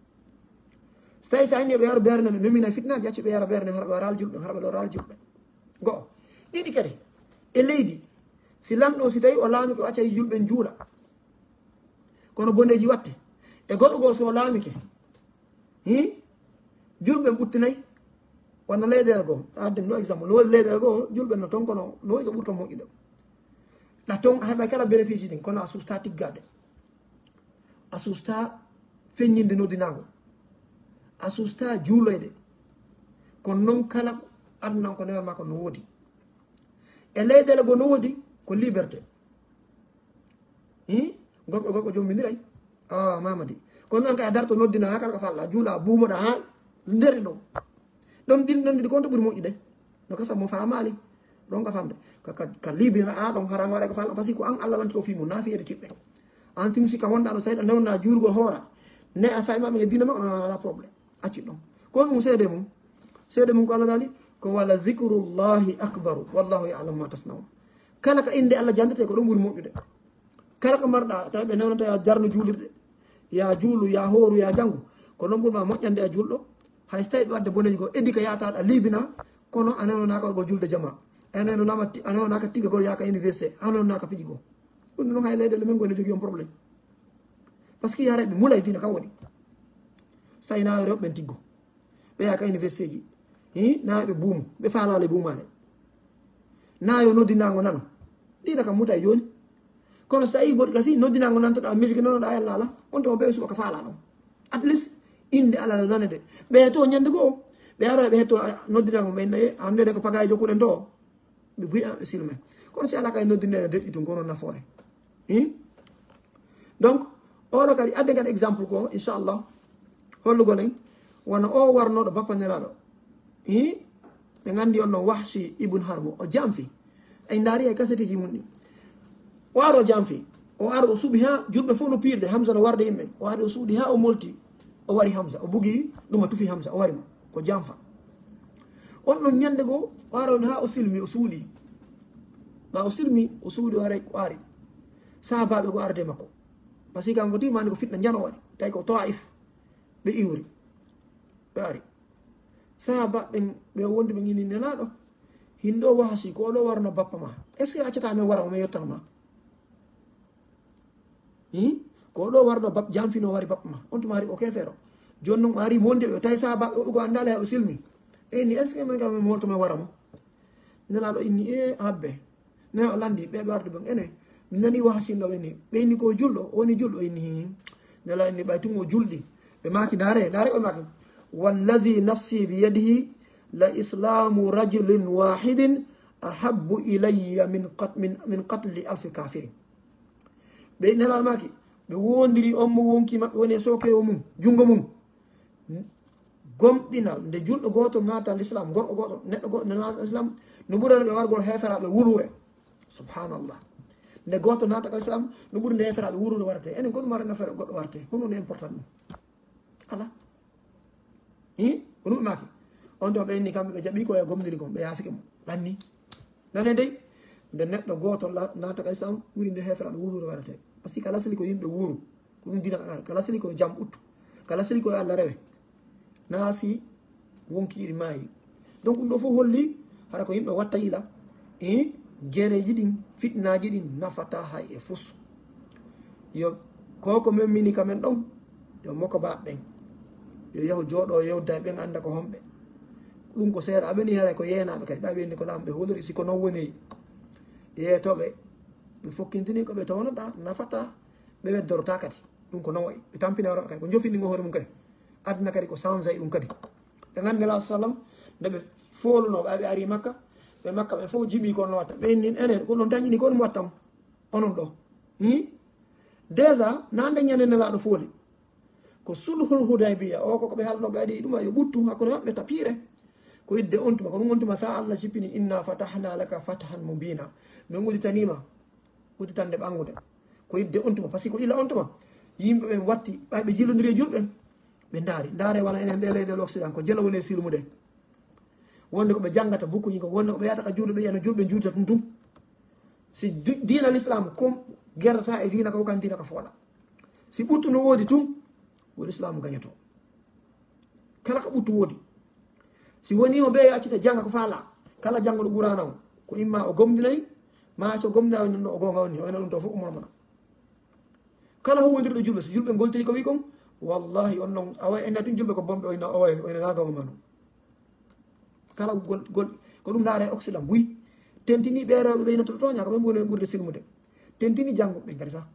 Speaker 1: so tawi sa inni ɓe yaro beere no ɓe memina fitnaji acci ɓe yara beere ne hara ɓe waral julɓe hara ɓe ɗo ral julɓe goo ɗiɗi kadi e leydi si lamɗo si tawi o laami ko acca julɓe juula kono bondeji watte e goɗɗo goo so laamike hi julɓe ɓuttinayi wonno leyɗele goo addem ɗo exemple no waɗi leyɗele goo julɓe no ton kono no waɗi ko ɓurta moƴƴude ɗa ton a heɓa kala bénéfice ɗin kono a susta tiggade a susta feññinde noddinago a susta juuloyde kono noon kala adnan ko newal ma ko no woodi e leyɗele goo no woodi ko liberté hi gorko gorko jomminiray a mamadi kono noon kay a darto noddina ha kala ko falla juula buumoɗa ha nderi ɗo ɗon ɗin ɗon ɗiɗi konto ɓuuri moƴƴude no kasa mo famali ɗon ka famde ka libina a ɗon hara waɗa ko falla par ce que ko an allah lanti ko fimum na fiyede tiɓɓe an tim sika wonɗa ɗo sayɗa newna juurgol hoora ne a faymaɓe e dina ma ala probléme acci ɗon kono mum seede mum seede mum ko allah dali ko wala zicrullahi acbaru wallahu yalamu ma tasnaun kala ko inde allah jandete ko ɗon ɓuuri moƴƴude kala ko marɗa tawi ɓe newnata ya jarno juulirde ya juulu ya hooru ya janngo ko ɗon ɓurma moƴƴande e julɗo hay so tawi ɓe wadde boneji ko eddi ko yataɗa libina kono a newnanaka gol julde jama a newnanama a newnanaka tigga gol yaka université a newnanaka piiji goo ɗum ɗon hay leyɗele men gone jogui on probléme par ce que yareɓe mulay dina kam woni so tawi nawe rewɓe ɓen tiggo ɓe yaka université ji i naweɓe buumu ɓe falale buumane nayo noddinago nano ɗina kam muta e joni kono so tawi boɗi kasi noddinago nantoɗa musique nonoɗa yalla ala on to ɓe suɓa ko faala ɗon at least inde ala nane de ɓe to ñande goo ɓe ara ɓe hetto noddinago ɓe nayi andede ko pagaye jokkuɗen to ɓe buya ɓe silmen kono si ala kay noddinede deƴƴi tun kono nafoore i donc oɗo kadi adde kadi exemple ko inchallah hollugol en wona o warnoɗo bappaniraɗo i ɓe gandi on no wahsi ibn harbo o jamfi ay daari e kasetiji mum ɗi o ari o jamfi o ari o suuɓi ha julɓe fof no pirde hamsa no warde yimɓen o ari o suuɗi ha o molti o wari hamsa o bugui ɗuma tufi hamsa o warimo ko jamfa on ɗon ñande goo o ari on ha o silmi o suuɗi ma o silmi o suuɗi o aray ko ari sahabaɓe ko arde makko par ce que kanko timani ko fitna jano waɗi tawi ko taif ɓe iwri ɓe ari sahaba ɓen ɓe wondi ɓe gini nelaɗo hinɗo wahasi ko oɗo warno bappa ma est ce que accata min wara omin yettanma i ko oɗo warno bap jamfino wari bappa ma on tuma ari o kefeero joni noon ari monde ɓe tawi sahabaɓe oɓe ko andala he o silmi inni est ce que min kam min molto min waramo nelaɗo inni e habbe ne o landi ɓeɓe warde ɓen ene mi nani wahasinɗo ɓeni ɓe inni ko julɗo woni julɗo inni nela inni ɓay tungo julɗi ɓe maki dare dare ɓe maki wallazi nafsi biyadihi la islamu rajulin wahidin ahabbu ilayya min qat min min qatli alfi kafirin ɓe nelal maki ɓe wondiri on mo wonki maɓɓe woni e sokeyo mum jungo mum gomɗina nde julɗo goto nata l'islam gorɗo goto neɗɗo goto nata islam no ɓurano ɓe wargol heferaɓe wulure subhanallah nde goto nata l'islam no ɓuri nde heferaɓe wulure warate enen goɗɗum mara nafere goɗɗo warte hunde important ɗum ala i ko ɗum ɓe maki on to ɓe inni kamɓe ɓe jaɓi koye gomdiri gon ɓe yafike mo ɗanni nane dey nde neɗɗo goto nata l'islam ɓuri nde heferaɓe wulure warate par ce que kala sili ko yimɓe wuuru ko ɗum dina ɓe kala sili ko jaam ɓuttu kala sili ko Allah rewe naasi wonki ɗi maayi donc ɗum ɗo fof holli haɗa ko yimɓe watta yila e guereji ɗin fitnaji ɗin nafata hay e fus yo koko memmini kamen ɗon yo moko baɓe ɓen yo yahu jooɗo yewda ɓen anda ko homɓe ɗum ko seeɗa aɓeni hara ko yenaɓe kadi ɓa ɓendi ko lam ɓe holori siko non woniri yeetoɓe ɓe fokkintini ko ɓe tawnoɗa nafata ɓe weddorota kadi ɗum ko non wayi ɓe tampina horeɓe kadi ko jofindingo hoore mum kadi aduna kadi ko change ɗum kadi ɓe gandi ala sallam nde ɓe foluno ɓaɓe ari makka ɓe makka ɓe fof jiɓi ko no watta ɓe nin enen ko ɗon dañini ko ɗum wattam onon ɗo i déjà nande ñande nelaɗo fooli ko sulhul hudaybiya o koko ɓe halno ɓe aɗi ɗuma yo ɓuttu hakkude maɓɓe tapire ko yidde on tuma ko ɗum on tuma sa Allah cippini inna fatahna laka fatahan mubina min udditanima udditande ɓangude ko yidde on tuma par ce que ko illa on tuma yimɓe ɓen watti ɓay ɓe jillodiri e julɓe ɓe ndaari ndaare wala enen ɗe leyɗele occident ko jela woni e silmude wonde ko ɓe janggata bukkuji ko wonde ko ɓe yata ka julɓe ɓe yiyano julɓe juutata tum tum si diina l'islam kom guerdata e diina ka wokan diina ka foola si ɓuttu no woodi tum wo l'islam gañato kala ko ɓuttu woodi si wonimo ɓe accita janga ko faala kala janggoɗo ɓurana o ko imma o gomdinayi ma so gomdinayi non ɗo o gonga wonni o ena ɗum to fof ko monomona kala ho wondirɗo julɓe so julɓe goltiri ko wi kon wallahi on noon awa ena tun julɓe ko bomɓe oyna owa oyna nagago ma noon kala gol gol ko ɗum laare occident buyi tentini ɓe rewɓe ɓe ina toto toña ko ɓe mboni ɓurde silmude tentini janggoɓe kadi sa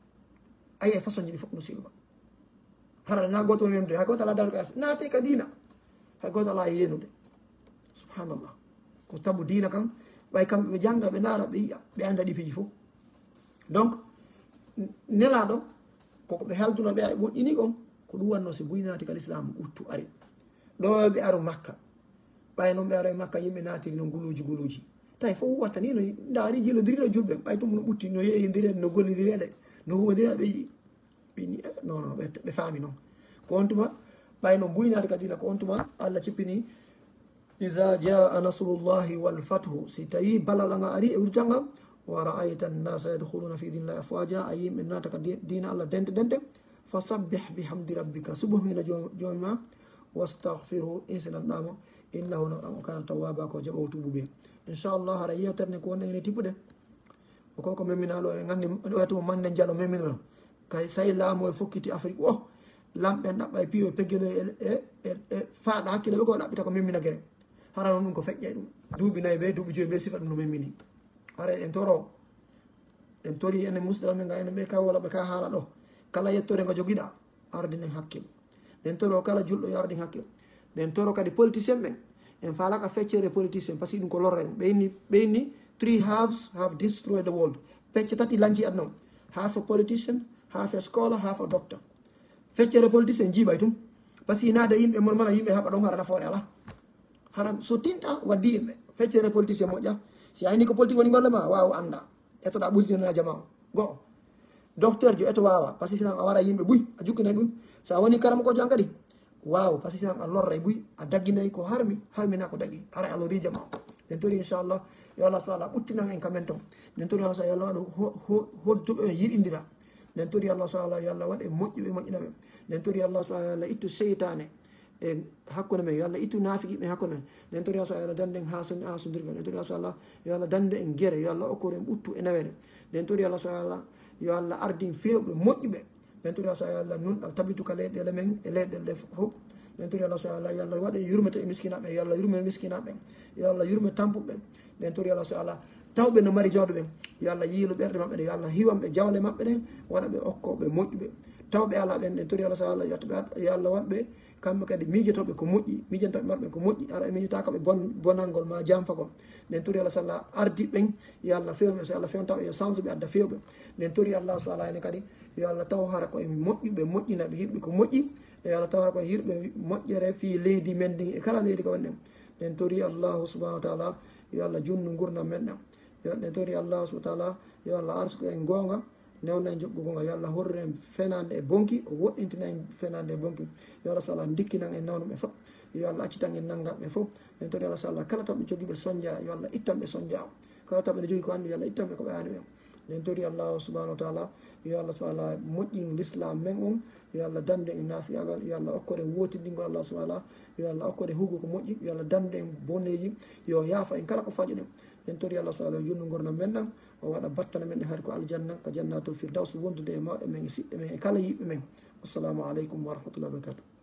Speaker 1: ayi e façon ji ɗi fof no silma harale na goto woni memde hay goto ala darde naate ka diina hay goto ala yenude subhanallah ko tabu diina kan ɓay kamɓe ɓe jangga ɓe naara ɓe yiya ɓe anda ɗi piji fof donc nelaɗo koko ɓe halduno ɓe a woƴƴini kon ko ɗum wanno si buy naati kal islam ɓuttu ari ɗo ɓe aro makka ɓay noon ɓe aro e makka yimɓe naatiri noon guluji guluji tawi fof watta ni no daari jilodiriɗo julɓe ɓay tum no ɓutti no yeeyidirede no gollidireɗe no huwodireɗe ɓe yii ɓini non non ɓe faami noon ko on tuma ɓay noon buynaade kadina ko on tuma Allah cippini iza jaa nasrullahi wal fathu si tawi balalaga ari e wurtanga wa ra'ayta an-nasa yadkhuluna fi dinillahi afwaja a yimɓe naata ka diina Allah dente dente fasabbih bihamdi rabbika subhina joomi ma wastaghfiru insinanɗamo innahu kana tawwaba ko jaɓowo tubu ɓe inchallah haɗa yewtere ko wonde ene tippude o koko memminalo e gandi wetemo mande dialo memmino kay say laamo e fokkiti afrique o lamɓen ɗaɓɓa e piyo e peggelo e e faaɗa hakkille ɓe ko ɗaɓɓita ko memmina guere hara noon ɗum ko feƴƴe ɗum duuɓi nayyi ɓe duuɓi joyi ɓe sifa ɗum no memmini hara en toro en tori enen musdal men ga enen ɓe ka wolaɓe ka haala ɗo kala yettore ngo joguiɗa ardinen hakkille nden toro kala julɗo yo ardin hakkille nden toro kadi politicien ɓen en faalaka feccere politicien par ce que ɗum ko lorre ɗum ɓeyni ɓeyni three halves have destroyed the world fecce tati lanci aduna o half a politician half a scholar half a doctor feccere politicien jiiɓay tum par ce que naade yimɓe mon mana yimɓe haɓa ɗon hara nafoore ala hara so tinta waddi yimɓe feccere politicien moƴƴa si ayni ko politique woni golle ma wawa anda etoɗa ɓusdinana jama o goho docteur jo eto wawa par ce que sinan a wara yimɓe ɓuy a jukkinayi ɓuy sa woni karama ko jan kadi waaw par ce que sinan a lorra e ɓuy a dagginayi ko harmi harmina ko dagui ara alo ri jama o nden tori inchallah yo Allah subahana ɓuttinan en kamen ton nden tori Allah sa yo Allah waɗa hodduɓe ɓe yiɗindira nden tori Allah subahana yo Allah waɗe moƴƴuɓe moƴƴina ɓe nden tori Allah subahana Allah ittu seytane e hakkude men yo Allah ittu naafiqiɓe hakkude men nden tori Allah yo Allah dande en hason hasodirga nden tori Allah yo Allah dande en guere yo Allah okkore en ɓuttu e nawene nden tori Allah subahana yo Allah ardin fewɓe moƴƴuɓe nden tori Allah yo Allah nunɗal tabituka leyɗele men e leyɗele ɗe fof nden tori Allah subahana yo Allah waɗe yurmete e miskinaɓe yo Allah yurme miskinaɓe yo Allah yurme tampuɓe nden tori Allah subahana tawɓe no mari jawɗo ɓen yo Allah yiilu ɓerɗe maɓɓe ɗe yo Allah hiwanɓe jawle maɓɓe ɗen waɗa ɓe okkoɓe moƴƴuɓe tawɓe ala ɓen ɗen tori Allah sallah yottaɓe yo Allah waɗɓe kamɓe kadi miijotoɓe ko moƴƴi miijantoɓe marɓe ko moƴƴi ara miijotakaɓe bon bonalngol ma jamfagol nden tori Allah sallah ardi ɓen yo Allah fewɓe so Allah fewntaɓe yo change ɓe adda fewɓe nden tori Allah subahana ene kadi yo Allah taw hara koye moƴƴuɓe moƴƴinaɓe yiɗɓe ko moƴƴi e yo Allah taw hara koye yirɓe moƴƴere fi leydi men ndi e kala leydi ko wonɗen nden tori allahu subahanahu wa taala yo Allah junnu gurdam men ɗam yo nden tori allahu subahana taala yo Allah arsuko en gonga newna en joggugonga yo Allah horru en fenade e bonki o woɗɗintina en fenade e bonki yo Allah so Allah dikkinan en nawnuɓe fof yo Allah accitan en nanggaɓe fof nden tori Allah so Allah kala taɓe jogiiɓe soñdia yo Allah ittanɓe soñdia o kala taɓe ne jogui ko anndi yo Allah ittanɓe ko ɓe ani ɓen nden tori allahu subahanahu wa taala yo Allah subahana moƴƴin l'islam men on yo Allah dande en nafiyagal yo Allah okkode wotidingo Allah subahana yo Allah okkode hugo ko moƴƴi yo Allah dande en bonneji yo yaafa en kala ko faƴi ɗen nden tori Allah subahana junnu gorna men ɗam o waɗa battana men ɗe haade ko aljanna ko jannatul firdaus wondude e mawɓe men e siɓɓe men e kala yiɓɓe men assalamu aleykum wa rahmatullahi wa barakatuh